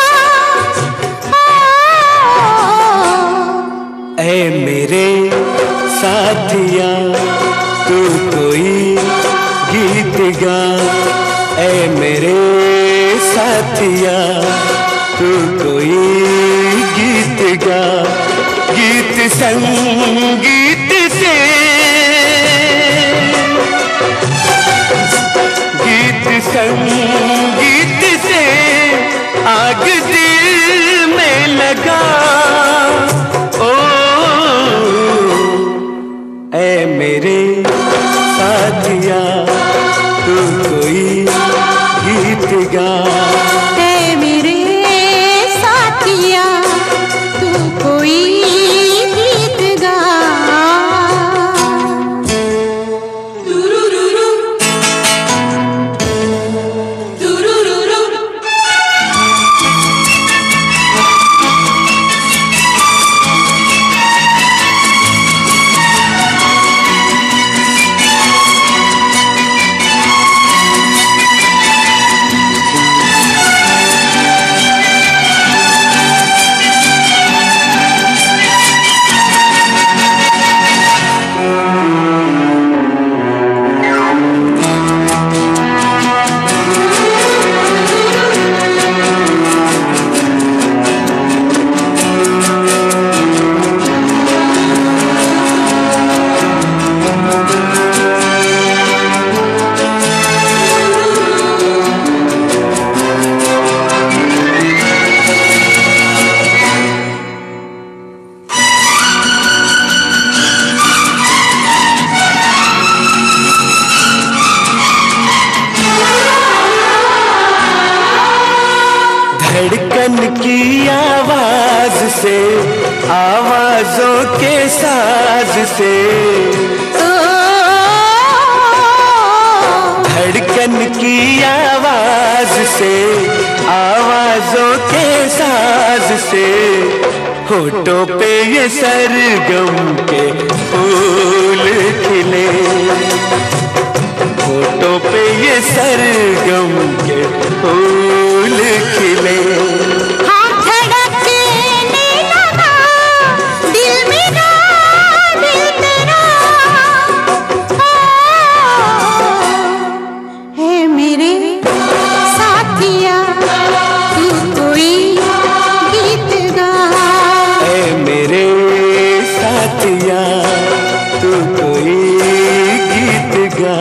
ऐ मेरे साथिया तू कोई गीत गा, ऐ मेरे साथिया तू कोई गीत गा, गीत संगीत से, गीत संगीत से आग दिल में लगा। ओ ऐ मेरे साथिया तू कोई गीत गा, ऐ मेरे साथिया तू कोई गीत गा। दुरुरुरु, दुरुरुरु। धड़कन की आवाज से, आवाजों के साज से, धड़कन की आवाज से, आवाजों के साज से, होठों पे ये सरगम के फूल खिले, होठों पे ये सरगम के फूल खिले। हाँ धड़कने लगा दिल मेरा, दिल तेरा, है मेरे साथिया तू कोई गीत गा, ऐ मेरे साथिया तू कोई गीत गा।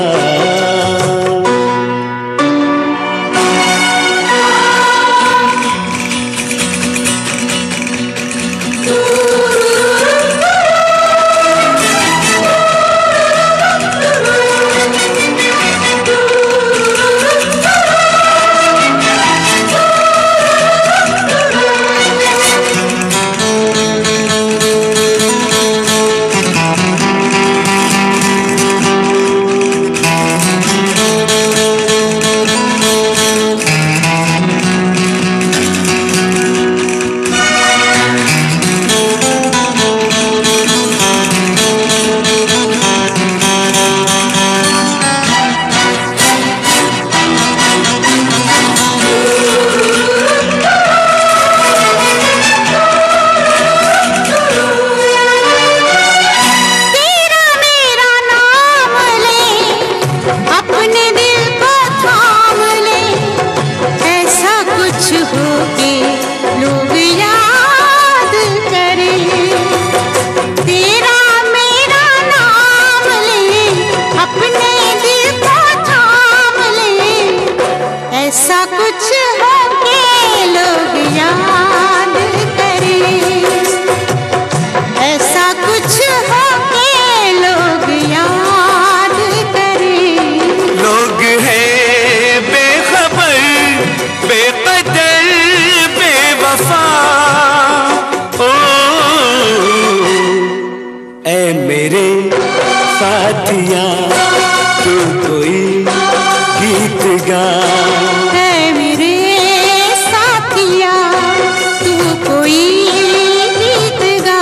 मेरे साथिया तू कोई गीत गा। है मेरे साथिया तू कोई गीत गा।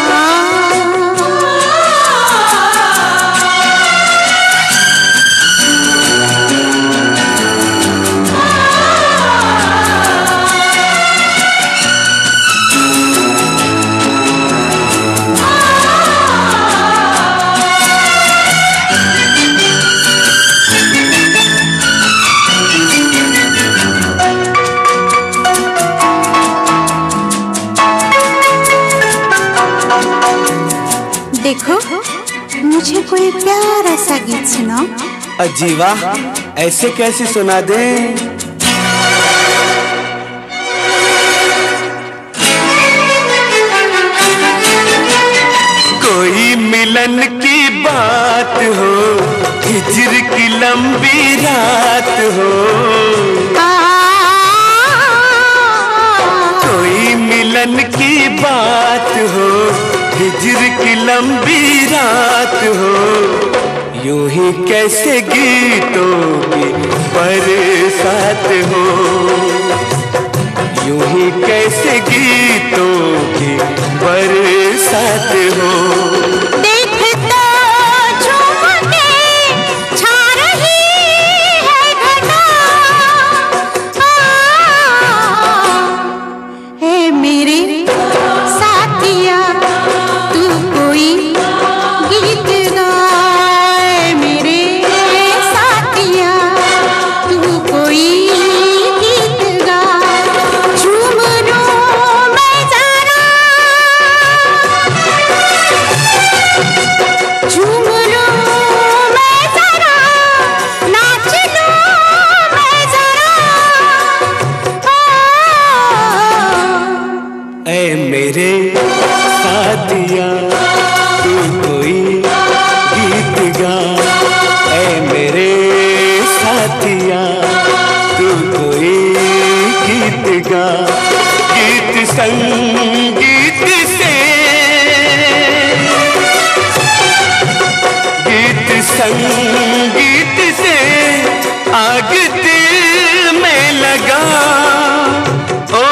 देखो मुझे कोई प्यारा सा गीत सुनाओ। अजीवा ऐसे कैसे सुना दे। कोई मिलन की बात हो, हिजर की लंबी रात हो। कोई मिलन की बात हो, हिजर की लंबी रात हो। यूं ही कैसे गीतों की बरसात हो। यूं ही कैसे गीतों की बरसात हो। देख तो झूम के छा रही है घटा। है मेरे साथिया तू कोई गीत गा। मेरे साथिया तू कोई गीत गा। झूम लूं मैं जरा, झूम लूं मैं जरा, नाच लूं मैं जरा। ऐ मेरे साथिया तू कोई गीत गा। ऐ मेरे साथिया तू कोई गीत गा। गीत संगीत से, गीत संगीत से आग दिल में लगा। ओ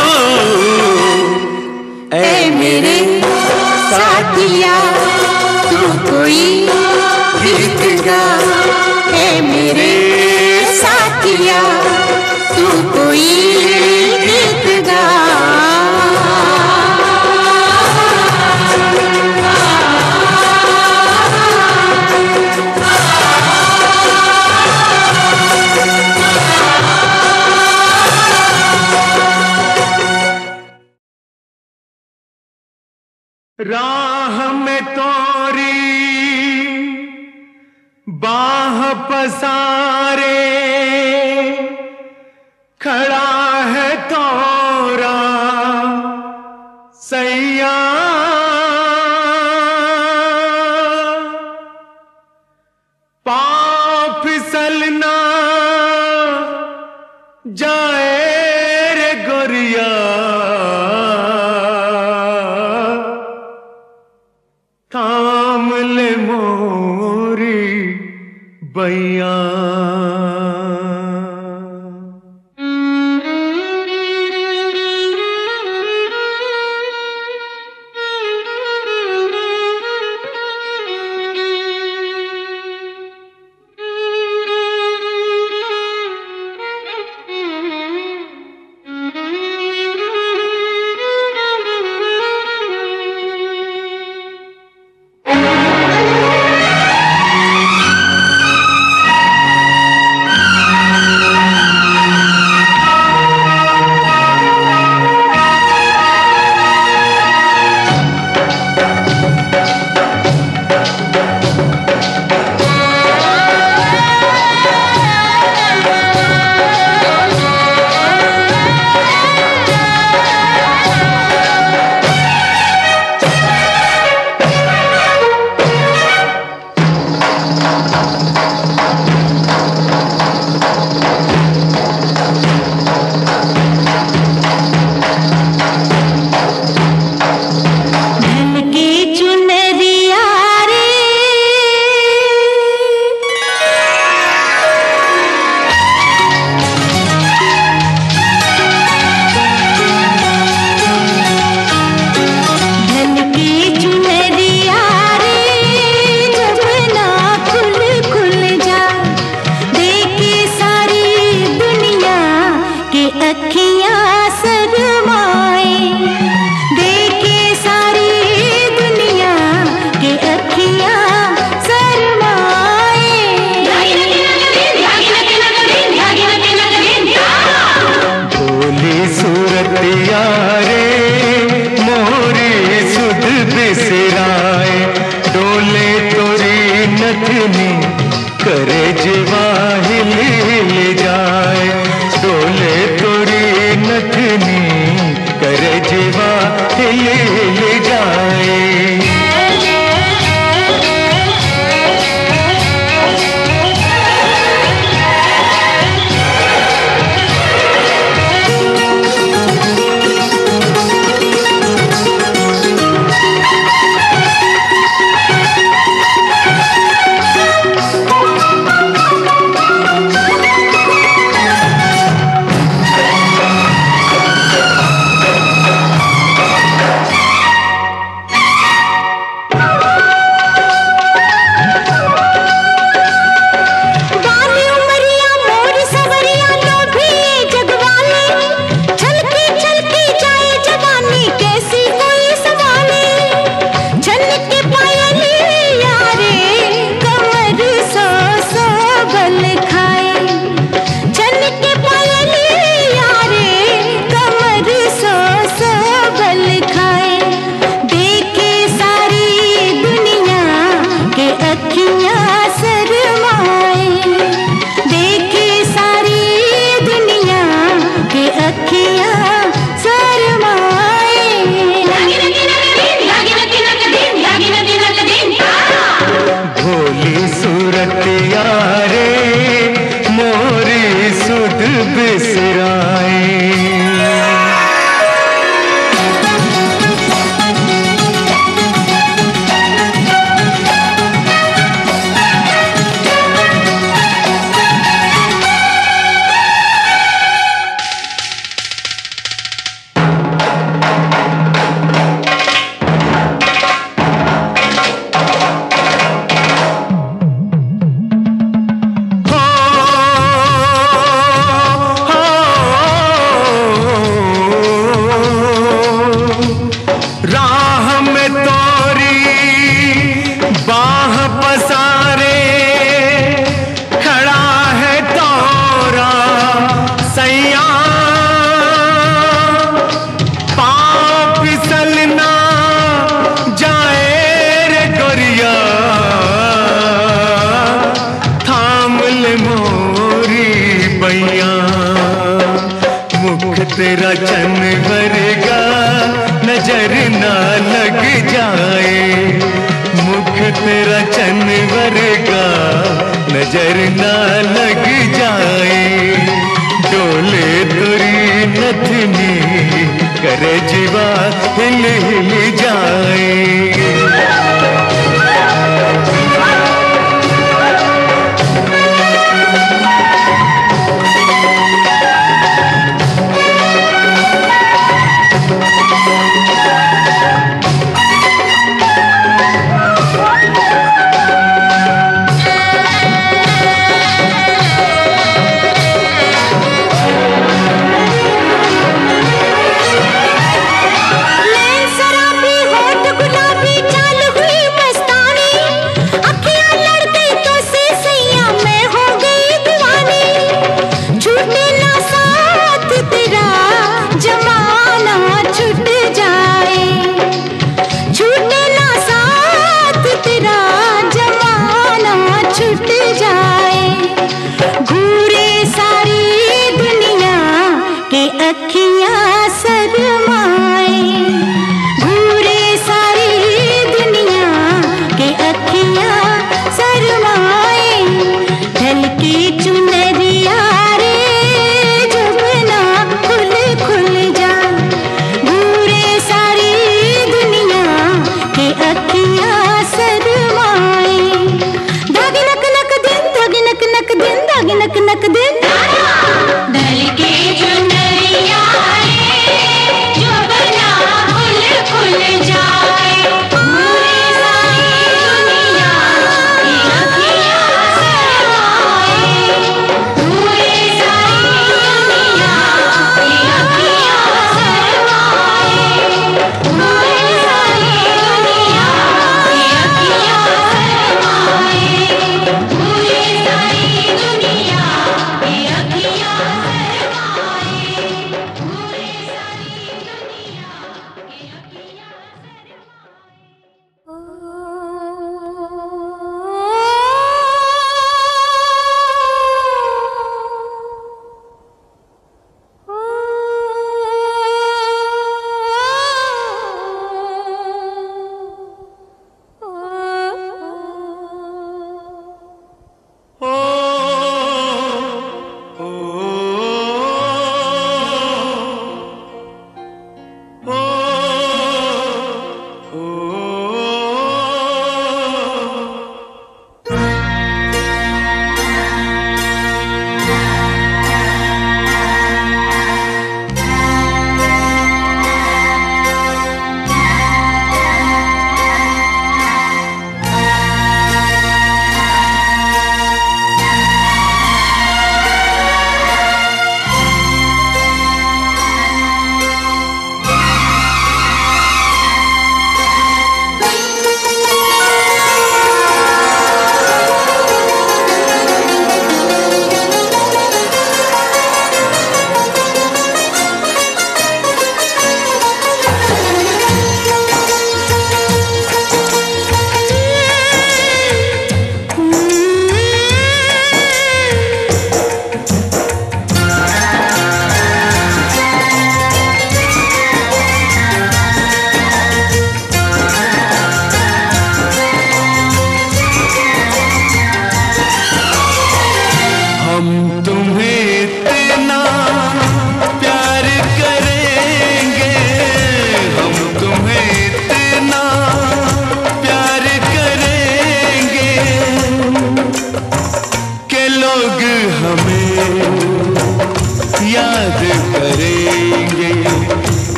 ऐ मेरे साथिया तू कोई गीत गा। ऐ मेरे साथिया तू कोई गीत गा। राह में तोरी बाह पसारे खड़ा है तोरा सैया। पाँव फिसलना जाए रे गोरिया। थाम ले मोरी बैया। करे जीवा हिल हिल जाए, डोले तोरी नथनी करे जीवा हिल हिल जाए। तेरा चन भरेगा नजर ना लग जाए, मुख तेरा चन भरेगा नजर ना लग जाए, डोले तुरी नथनी करे जीवा हिल हिल जाए।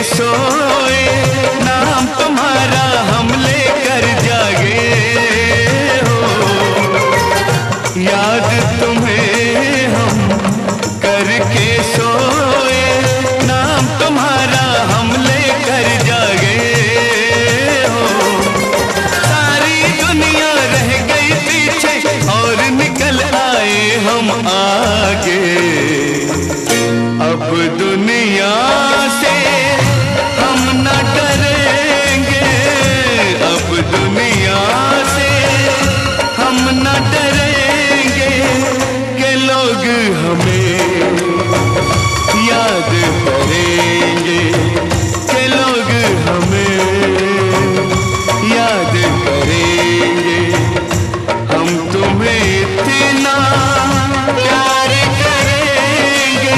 सोए, नाम तुम्हारा हम लेकर जागे हो। याद तुम्हें हम करके सोए, नाम तुम्हारा हम लेकर जागे हो। सारी दुनिया रह गई पीछे और निकल आए हम आगे। अब दुनिया से हम न डरेंगे, अब दुनिया से हम न डरेंगे कि लोग हमें याद करेंगे, कि लोग हमें याद करेंगे। हम तुम्हें इतना प्यार करेंगे।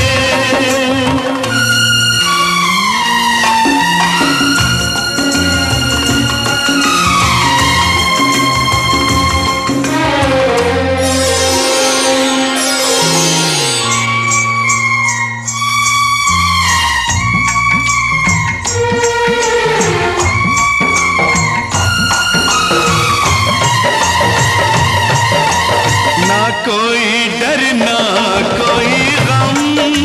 ना कोई डर ना कोई गम,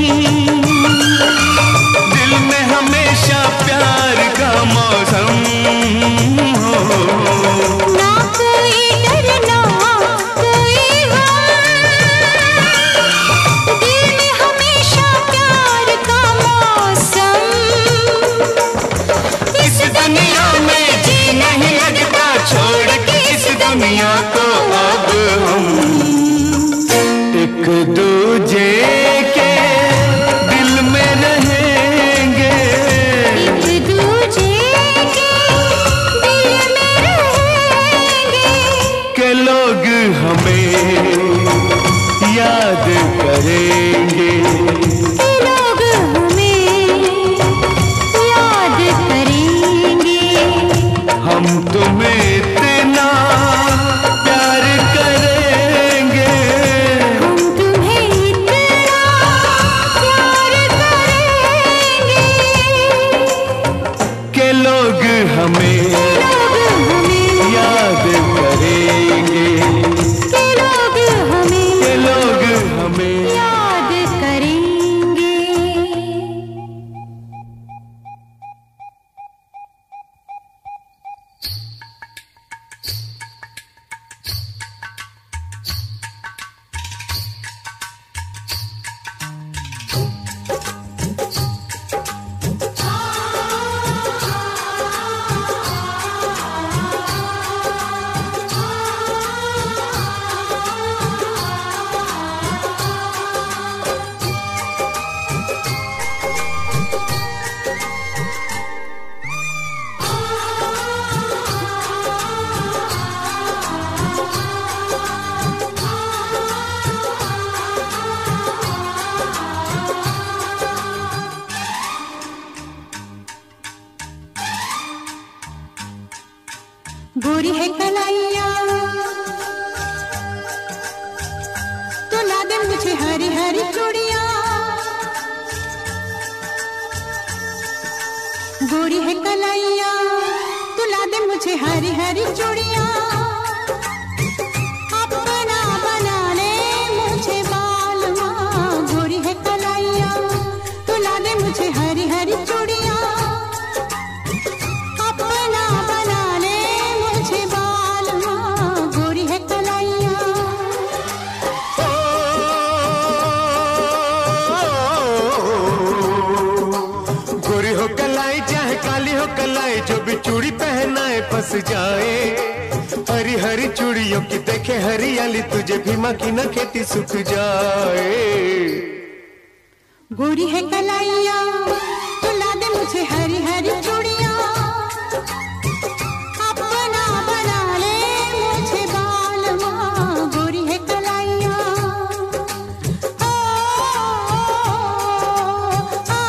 दिल में हमेशा प्यार का मौसम हो। ना कोई डर ना कोई गम, दिल में हमेशा प्यार का मौसम। इस दुनिया में जी नहीं लगता, छोड़ के इस दुनिया को अब हम एक दूजे के दिल में रहेंगे, एक दूजे के दिल में रहेंगे। के लोग हमें याद करेंगे, के लोग हमें याद करेंगे। हम तुम्हें इतना प्यार करेंगे। हम तुम्हें इतना प्यार करेंगे के लोग हमें लोग हमें याद करेंगे, के लोग हमें के लोग हमें याद करेंगे। गोरी है कलाइया तो ला दे मुझे हरी हरी चूड़िया। गोरी है कलाइया तो ला दे मुझे हरी हरी चूड़िया। अपना बना ले मुझे बालमा। गोरी है कलाइया तो ला दे मुझे हरी हरी चूड़िया। अपना बना ले मुझे बालमा। गोरी है कलाइया गोरी हो कलाई चाहे काली हो कलाई, जो भी चूड़ी पहनाए फंस जाए। हरी हरी चूड़ियों की देखे हरियाली, तुझे भीमा की न खेती सूख जाए। गोरी है कलाइया तो ला दे मुझे हरी हरी चूड़िया। अपना बना ले मुझे बालमा। गोरी है कलाइया ओ, आ,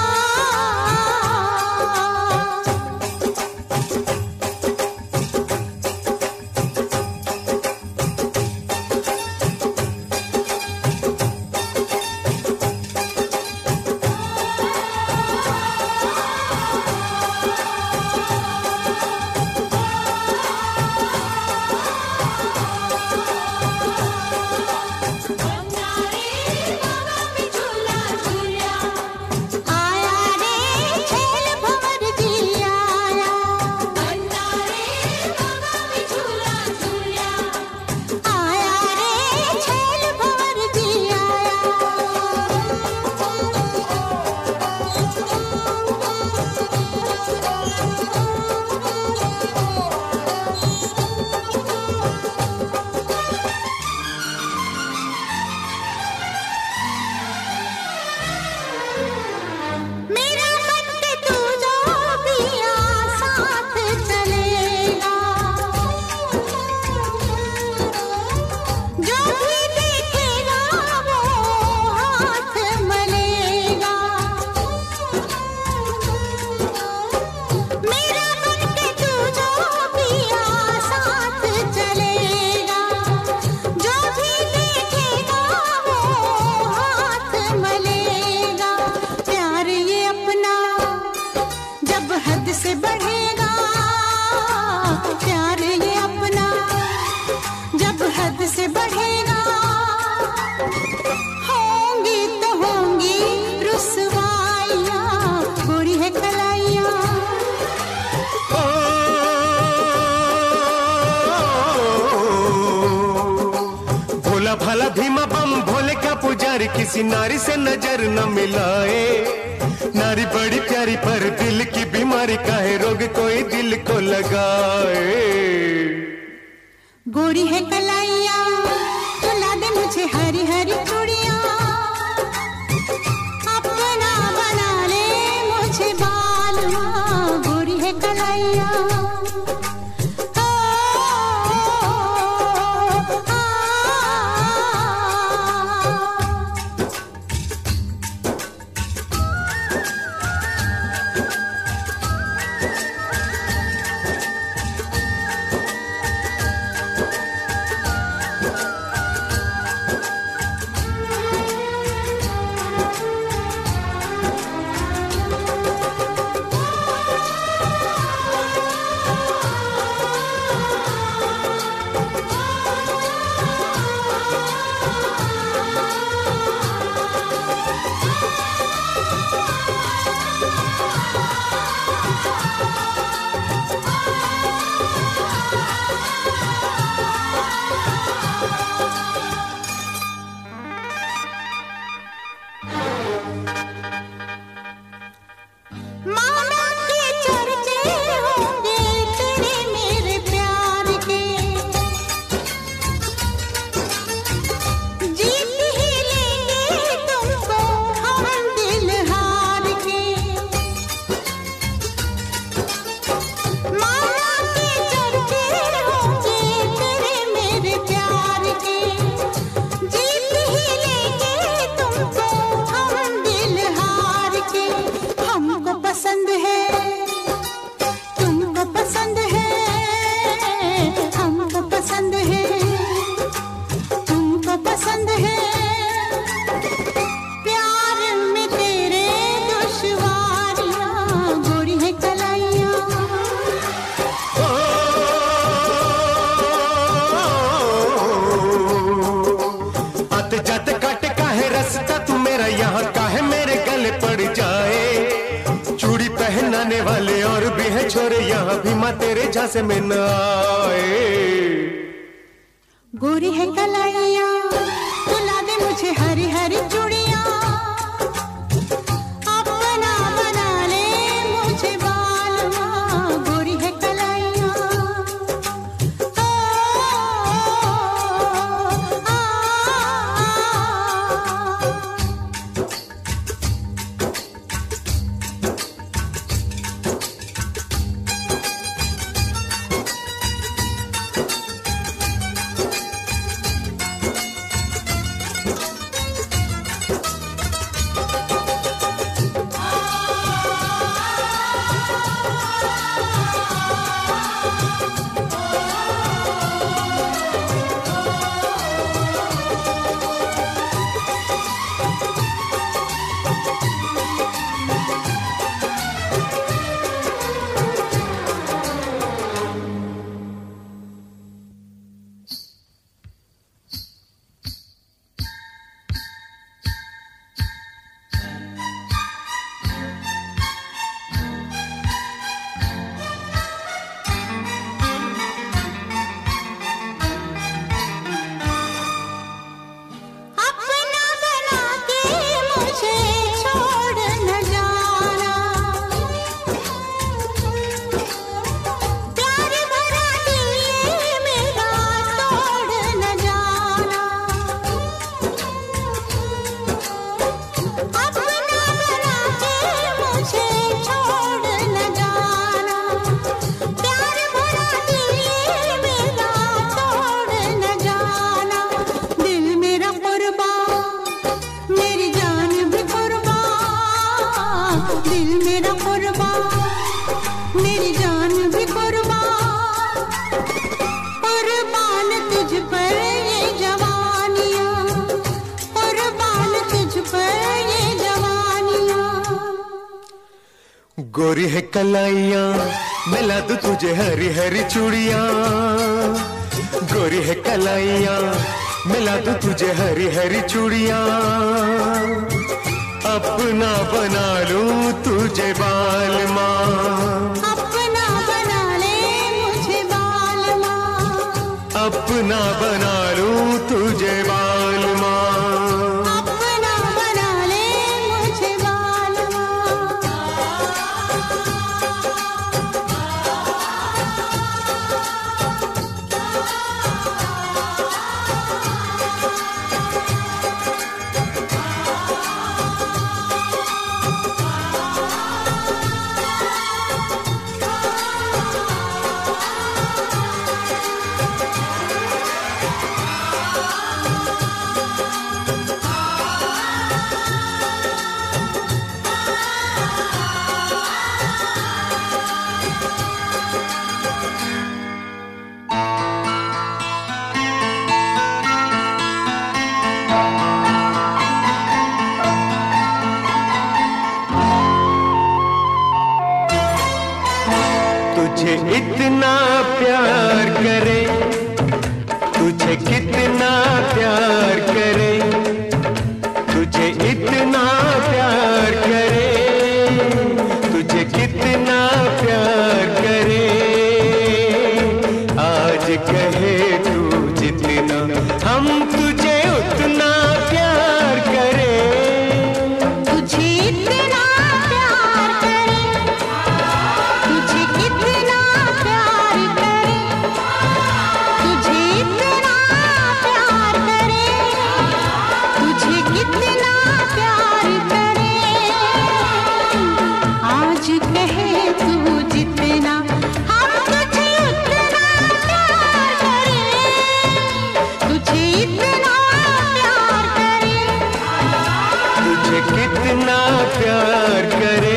भीमा बम भोले का पुजारी, किसी नारी से नजर न मिलाए। नारी बड़ी प्यारी पर दिल की बीमारी, काहे रोग कोई दिल को लगाए। गोरी है कलाइया तुला दे मुझे हरी हरी चूड़ियां, अपना बना ले मुझे बालमा। गोरी है कलाइया वाले और भी है छोरे यहाँ भी माँ तेरे झांसे में न आए। गोरी है कलाइया तुला दे मुझे हरी हरी चूड़ियां, अपना बना ले मुझे बालमा। गोरी है कलाइया गोरी है कलाइया मिला दूं तुझे हरी हरी चूड़ियां। गोरी है कलाइया मिला दूं तुझे हरी हरी चूड़ियां, अपना बना लूं तुझे बाल माँ। अपना बना ले मुझे बाल माँ, अपना बना लूं तुझे बाल तुझे इतना प्यार करे, तुझे कितना प्यार करे, तुझे इतना प्यार करे, तुझे कितना प्यार करे। आज कहे तू जितना हम तुझे उतना प्यार करे। तुझे इतना प्यार करे, तुझे कितना प्यार करे, तुझे इतना प्यार करे, तुझे कितना प्यार करे। आज कहे तू जितना हम तुझे उतना प्यार करे। तुझे इतना प्यार करे, तुझे कितना प्यार करे।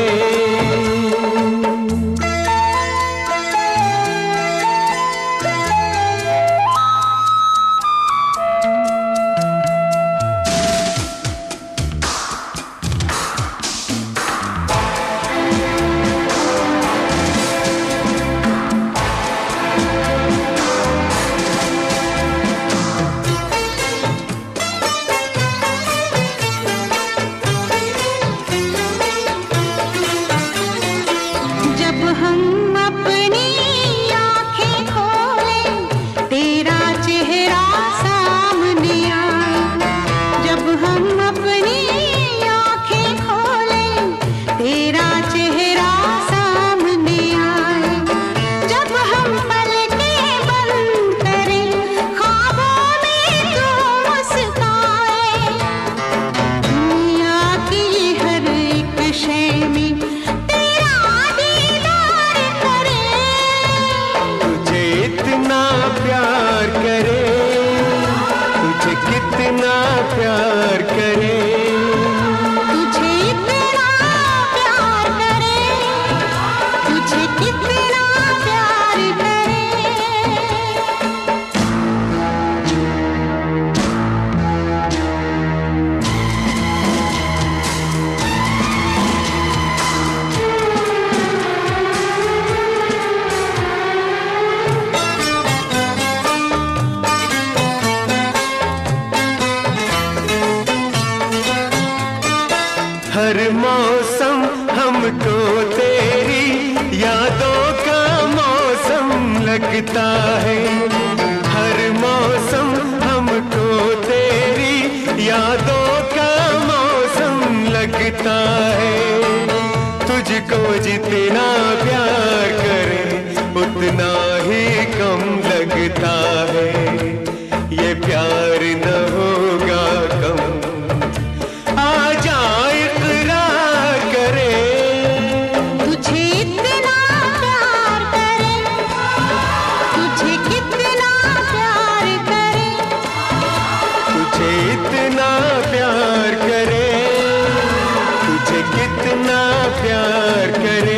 जब हम अपनी आंखें खोलें तेरा चेहरा सामने आए। जब हम अपनी आंखें खोलें तेरा चेहरा सामने आए। जब हम पलकें बंद करें ख्वाबों में तू मुस्काए। दुनिया की हर एक शय में तेरा दीदार करे। तुझे इतना प्यार करे, तुझे कितना प्यार करे। तुझे इतना प्यार करे, तुझे कितना प्यार करे। हर मौसम हमको तेरी यादों का मौसम लगता है। हर मौसम हमको तेरी यादों का मौसम लगता है। तुझको जितना प्यार करे उतना ही कम लगता है। ये प्यार न होगा कम, आजा इकरार करे। तुझे इतना प्यार करे, तुझे कितना प्यार करे। तुझे इतना प्यार करे, तुझे कितना प्यार करे।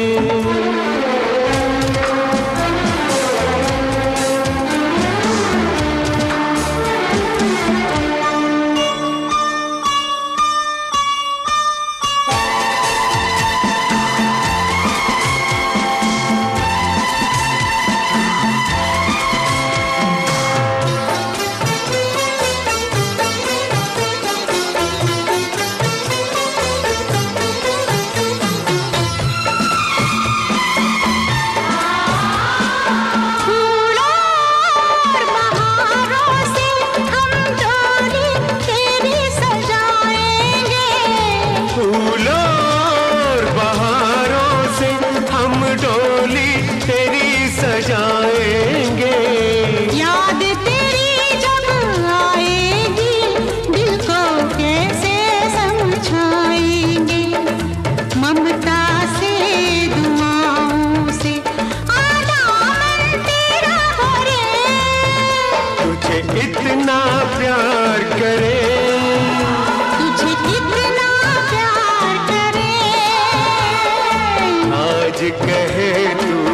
फूलों और बहारों से हम डोली तेरी सजाएंगे। फूलों और बहारों से हम डोली तेरी सजाएंगे। याद तेरी जब आएगी दिल को कैसे समझाएंगे। ममता से दुआओं से आधा मन तेरा भरे। तुझे इतना प्यार करे, तुझे कितना प्यार करे। आज कहे तू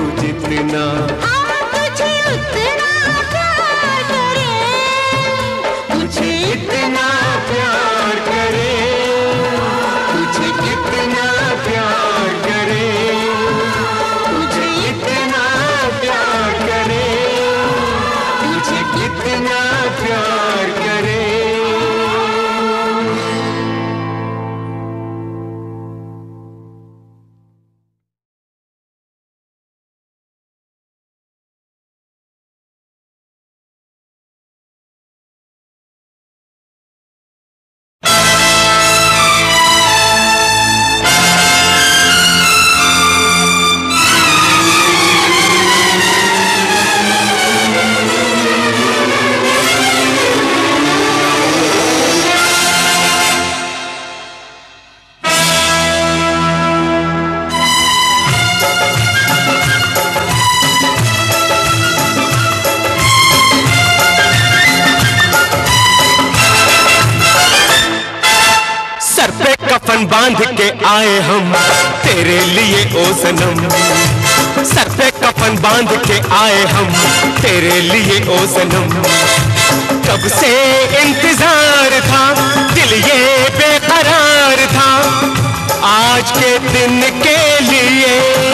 कफन बांध के आए हम तेरे लिए ओ सनम, सर पे कफन बांध के आए हम तेरे लिए ओ सनम। कब से इंतजार था, दिल ये बेकरार था आज के दिन के लिए।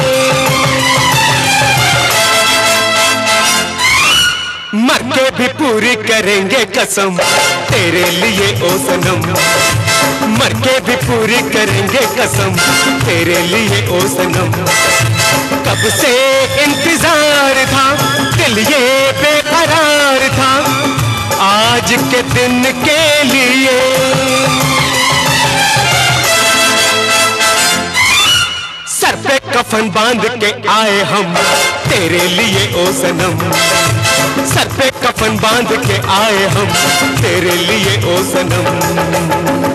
मर के भी पूरी करेंगे कसम तेरे लिए ओ सनम, मर के भी पूरी करेंगे कसम तेरे लिए ओ सनम। कब से इंतजार था, दिल ये बेकरार था आज के दिन के लिए। सर पे कफन बांध के आए हम तेरे लिए ओ सनम, सर पे कफन बांध के आए हम तेरे लिए ओ सनम।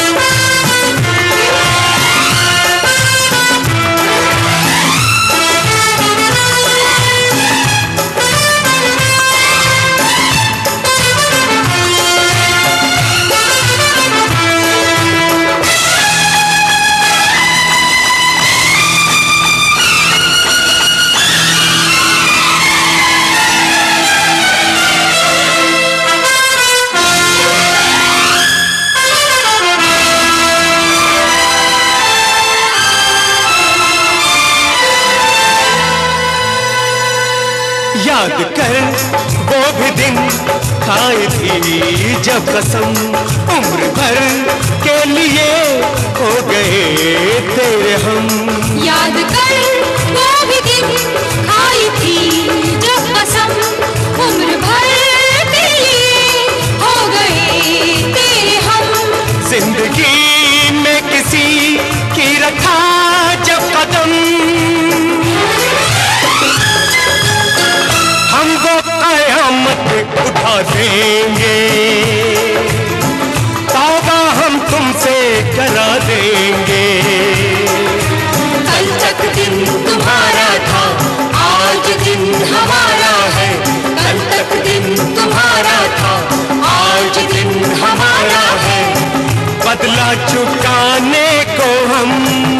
याद कर वो भी दिन खाई थी जब कसम, उम्र भर के लिए हो गए तेरे हम। याद कर वो भी दिन खाई थी जब कसम, उम्र भर के लिए हो गए तेरे हम। जिंदगी में किसी की रखा जब कदम, हम वो कयामत उठा देंगे, तौबा हम तुमसे करा देंगे। कल तक दिन तुम्हारा था, आज दिन हमारा है। कल तक दिन तुम्हारा था, आज दिन हमारा है। बदला चुकाने को हम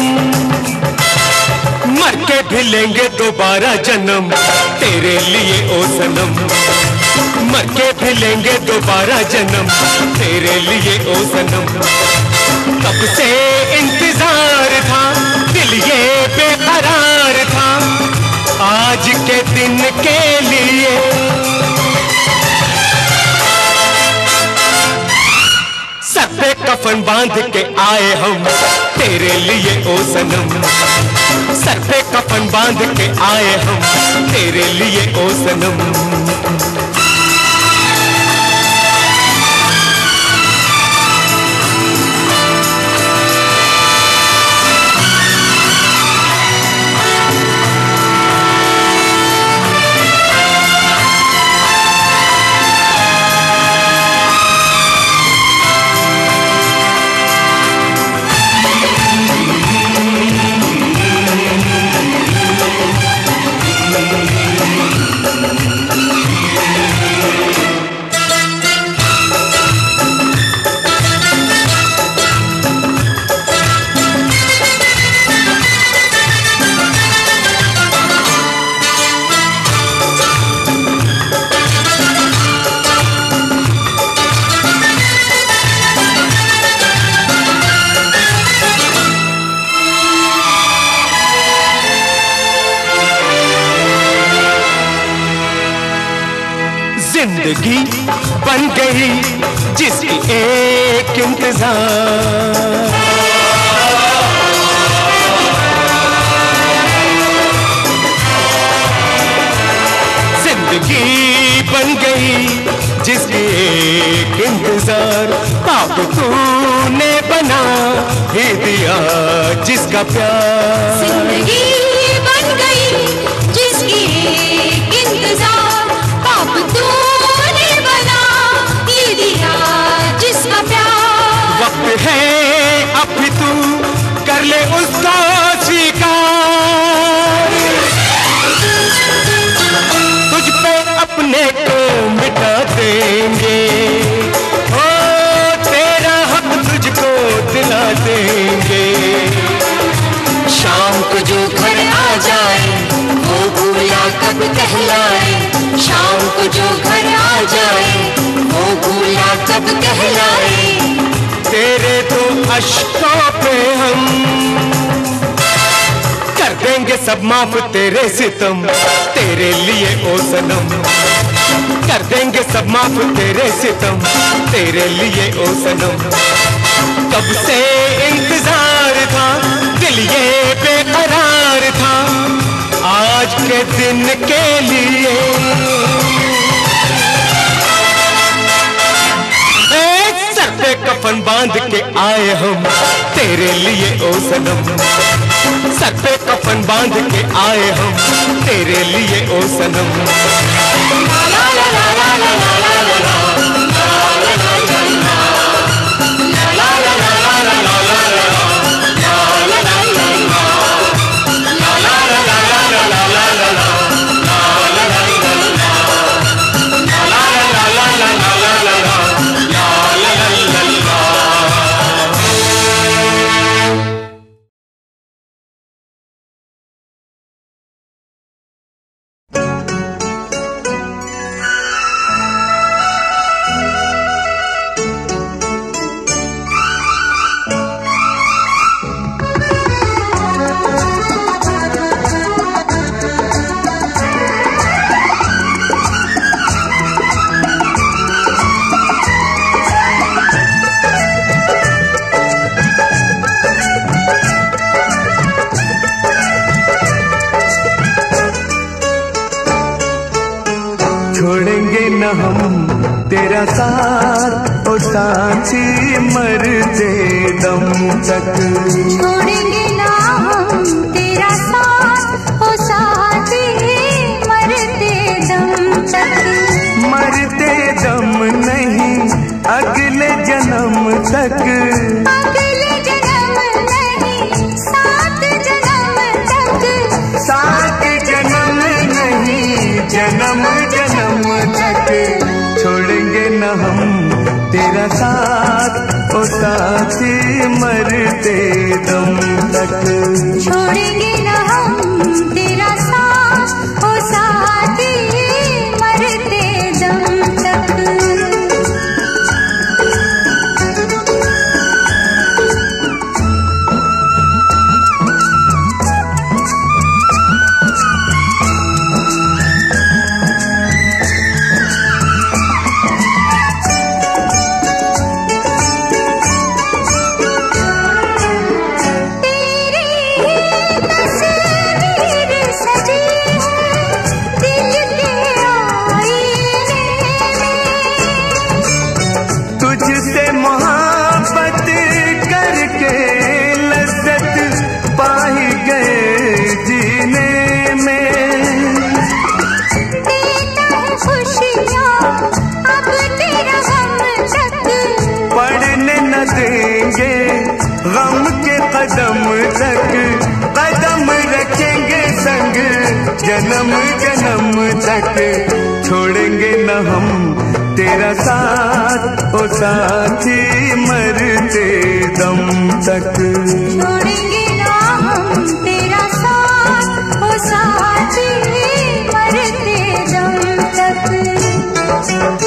मर के भी लेंगे दोबारा जन्म तेरे लिए ओ सनम, मर के भी लेंगे दोबारा जन्म तेरे लिए ओ सनम। कब से इंतजार था, दिल ये बेकरार था आज के दिन के लिए। सर पे कफन बांध के आए हम तेरे लिए ओ सनम, सर पे कफन बांध के आए हम तेरे लिए ओ सनम। जिंदगी बन गई जिसकी एक इंतजार, जिंदगी बन गई जिसकी एक इंतजार। पाप तूने बना ही दिया जिसका प्यार, जिंदगी बन गई जिसकी एक इंतजार। पाप तूने बना ही दिया जिसका प्यार। वक्त है अब भी तू कर ले उसका स्वीकार, तुझ पे अपने को मिटा देंगे, ओ तेरा हक तुझको दिला देंगे। बहलाए, शाम को जो घर आ जाए वो भूला कब कहलाए। तेरे तो अश्कों पे हम कर देंगे सब माफ, तेरे सितम तेरे लिए ओ सनम। कर देंगे सब माफ तेरे सितम तेरे लिए ओ सनम। कब से इंतजार था, दिल ये बेकरार था आज के दिन के लिए। सर पे कफन बांध के आए हम तेरे लिए ओ सनम। सर पे कफन बांध के आए हम तेरे लिए ओ सनम। ला ला ला ला ला ला ला ला ला तेरा साथ ओ साथी मरते दम तक। छोड़ेंगे ना हम तेरा साथ ओ साथी मरते दम तक। मरते दम नहीं अगले जन्म तक। अगले जन्म नहीं सात जन्म तक। सात जन्म नहीं जन्म जन्म तक। छोड़ेंगे न हम तेरा साथ ओ साथी मरते दम तक। छोड़ेंगे न हम तेरा साथ ओ साथी मरते दम तक। गम के कदम तक कदम रखेंगे संग जन्म जन्म तक। छोड़ेंगे न हम तेरा साथ ओ साथी मरते दम तक। छोड़ेंगे ना हम तेरा साथ ओ साथी मरते दम तक।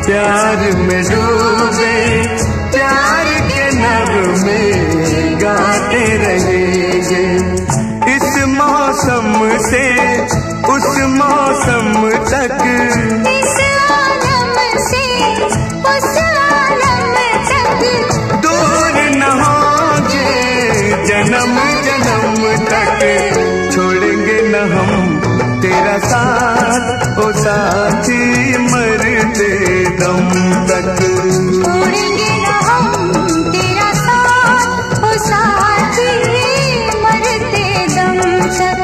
प्यार में डूबे, प्यार के नगमे गाते रहेंगे। इस मौसम से उस मौसम तक, इस आलम से उस आलम तक, दूर न होंगे जन्म जन्म तक। छोड़ेंगे न हम तेरा साथ ओ साथी, मरते दम तक। छोड़ेंगे न हम तेरा साथ ओ साथी, मरते दम तक।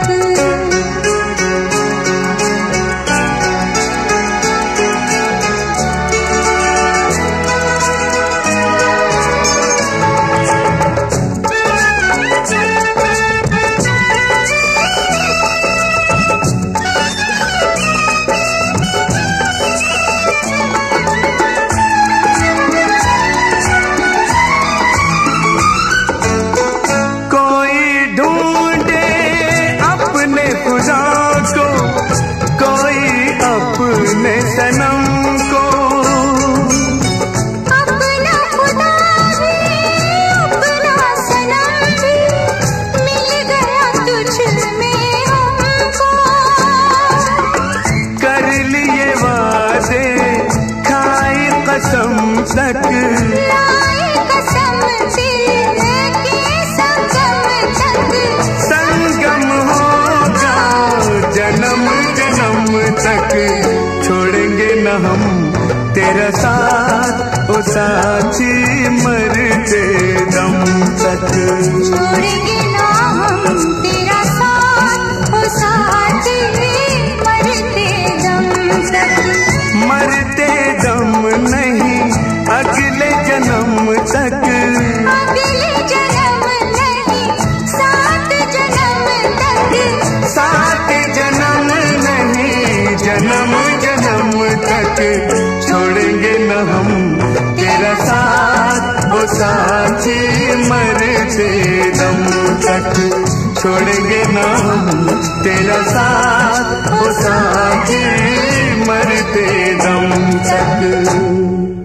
तेरा साथ ओ साथी, मरते दम तक। छोड़ेंगे ना हम तेरा साथ ओ साथी, मरते दम तक। मरते दम नहीं अगले जन्म तक, अगले जन्म नहीं सात जन्म तक, सात जन्म नहीं जन्म जन्म तक। छोड़ेंगे न हम तेरा साथ ओ साथी, मरते दम तक। छोड़ेंगे न हम तेरा साथ ओ साथी, मरते दम तक।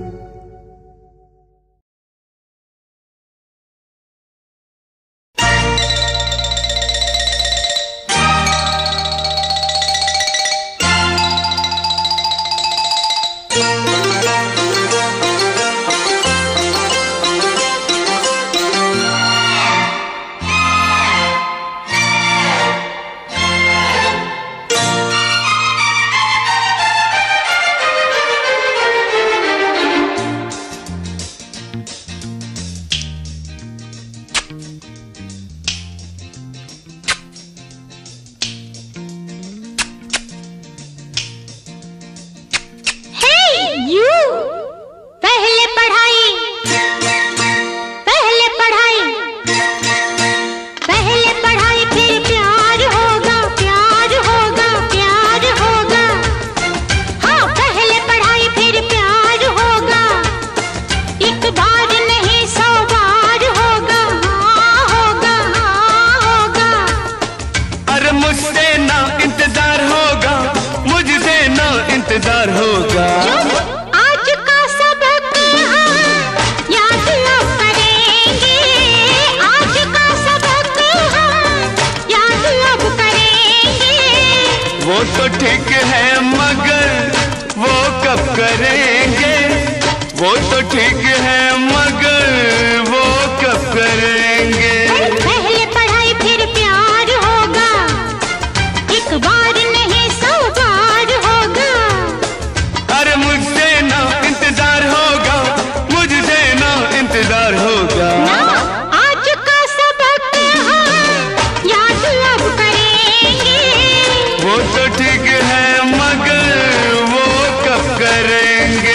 इंतजार होगा। आज का सबक हम याद अब करेंगे, आज का सबक हम याद अब करेंगे। वो तो ठीक है मगर वो कब करेंगे, वो तो ठीक है मगर वो कब करेंगे। पहले पढ़ाई फिर प्यार होगा, एक बार नहीं सौ बार होगा। अरे मुझसे ना इंतजार होगा, मुझसे ना इंतजार होगा। आज का सबक हम याद अब करेंगे, वो तो ठीक है मगर वो कब करेंगे।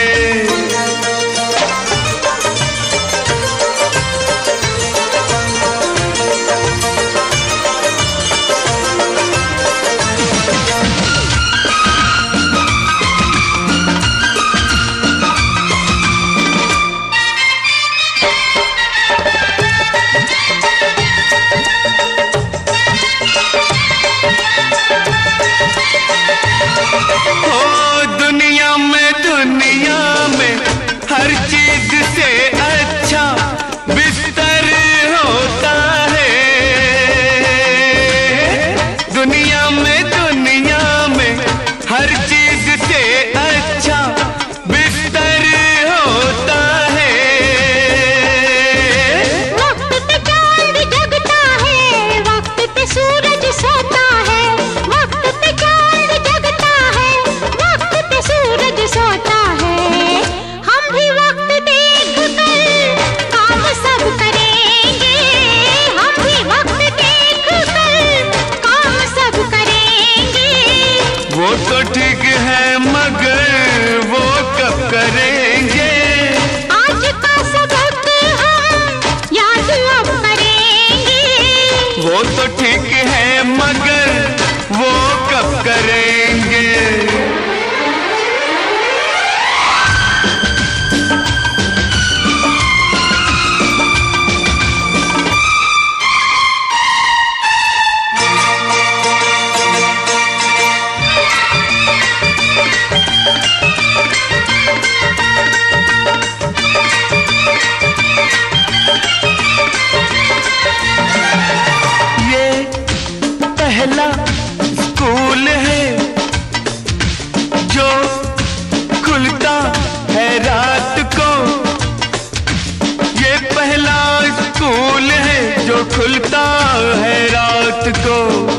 तो ठीक है मगर वो कब करेंगे? आज का सबक हम याद अब करेंगे। वो तो ठीक है मगर वो कब करेंगे? पहला स्कूल है जो खुलता है रात को। ये पहला स्कूल है जो खुलता है रात को।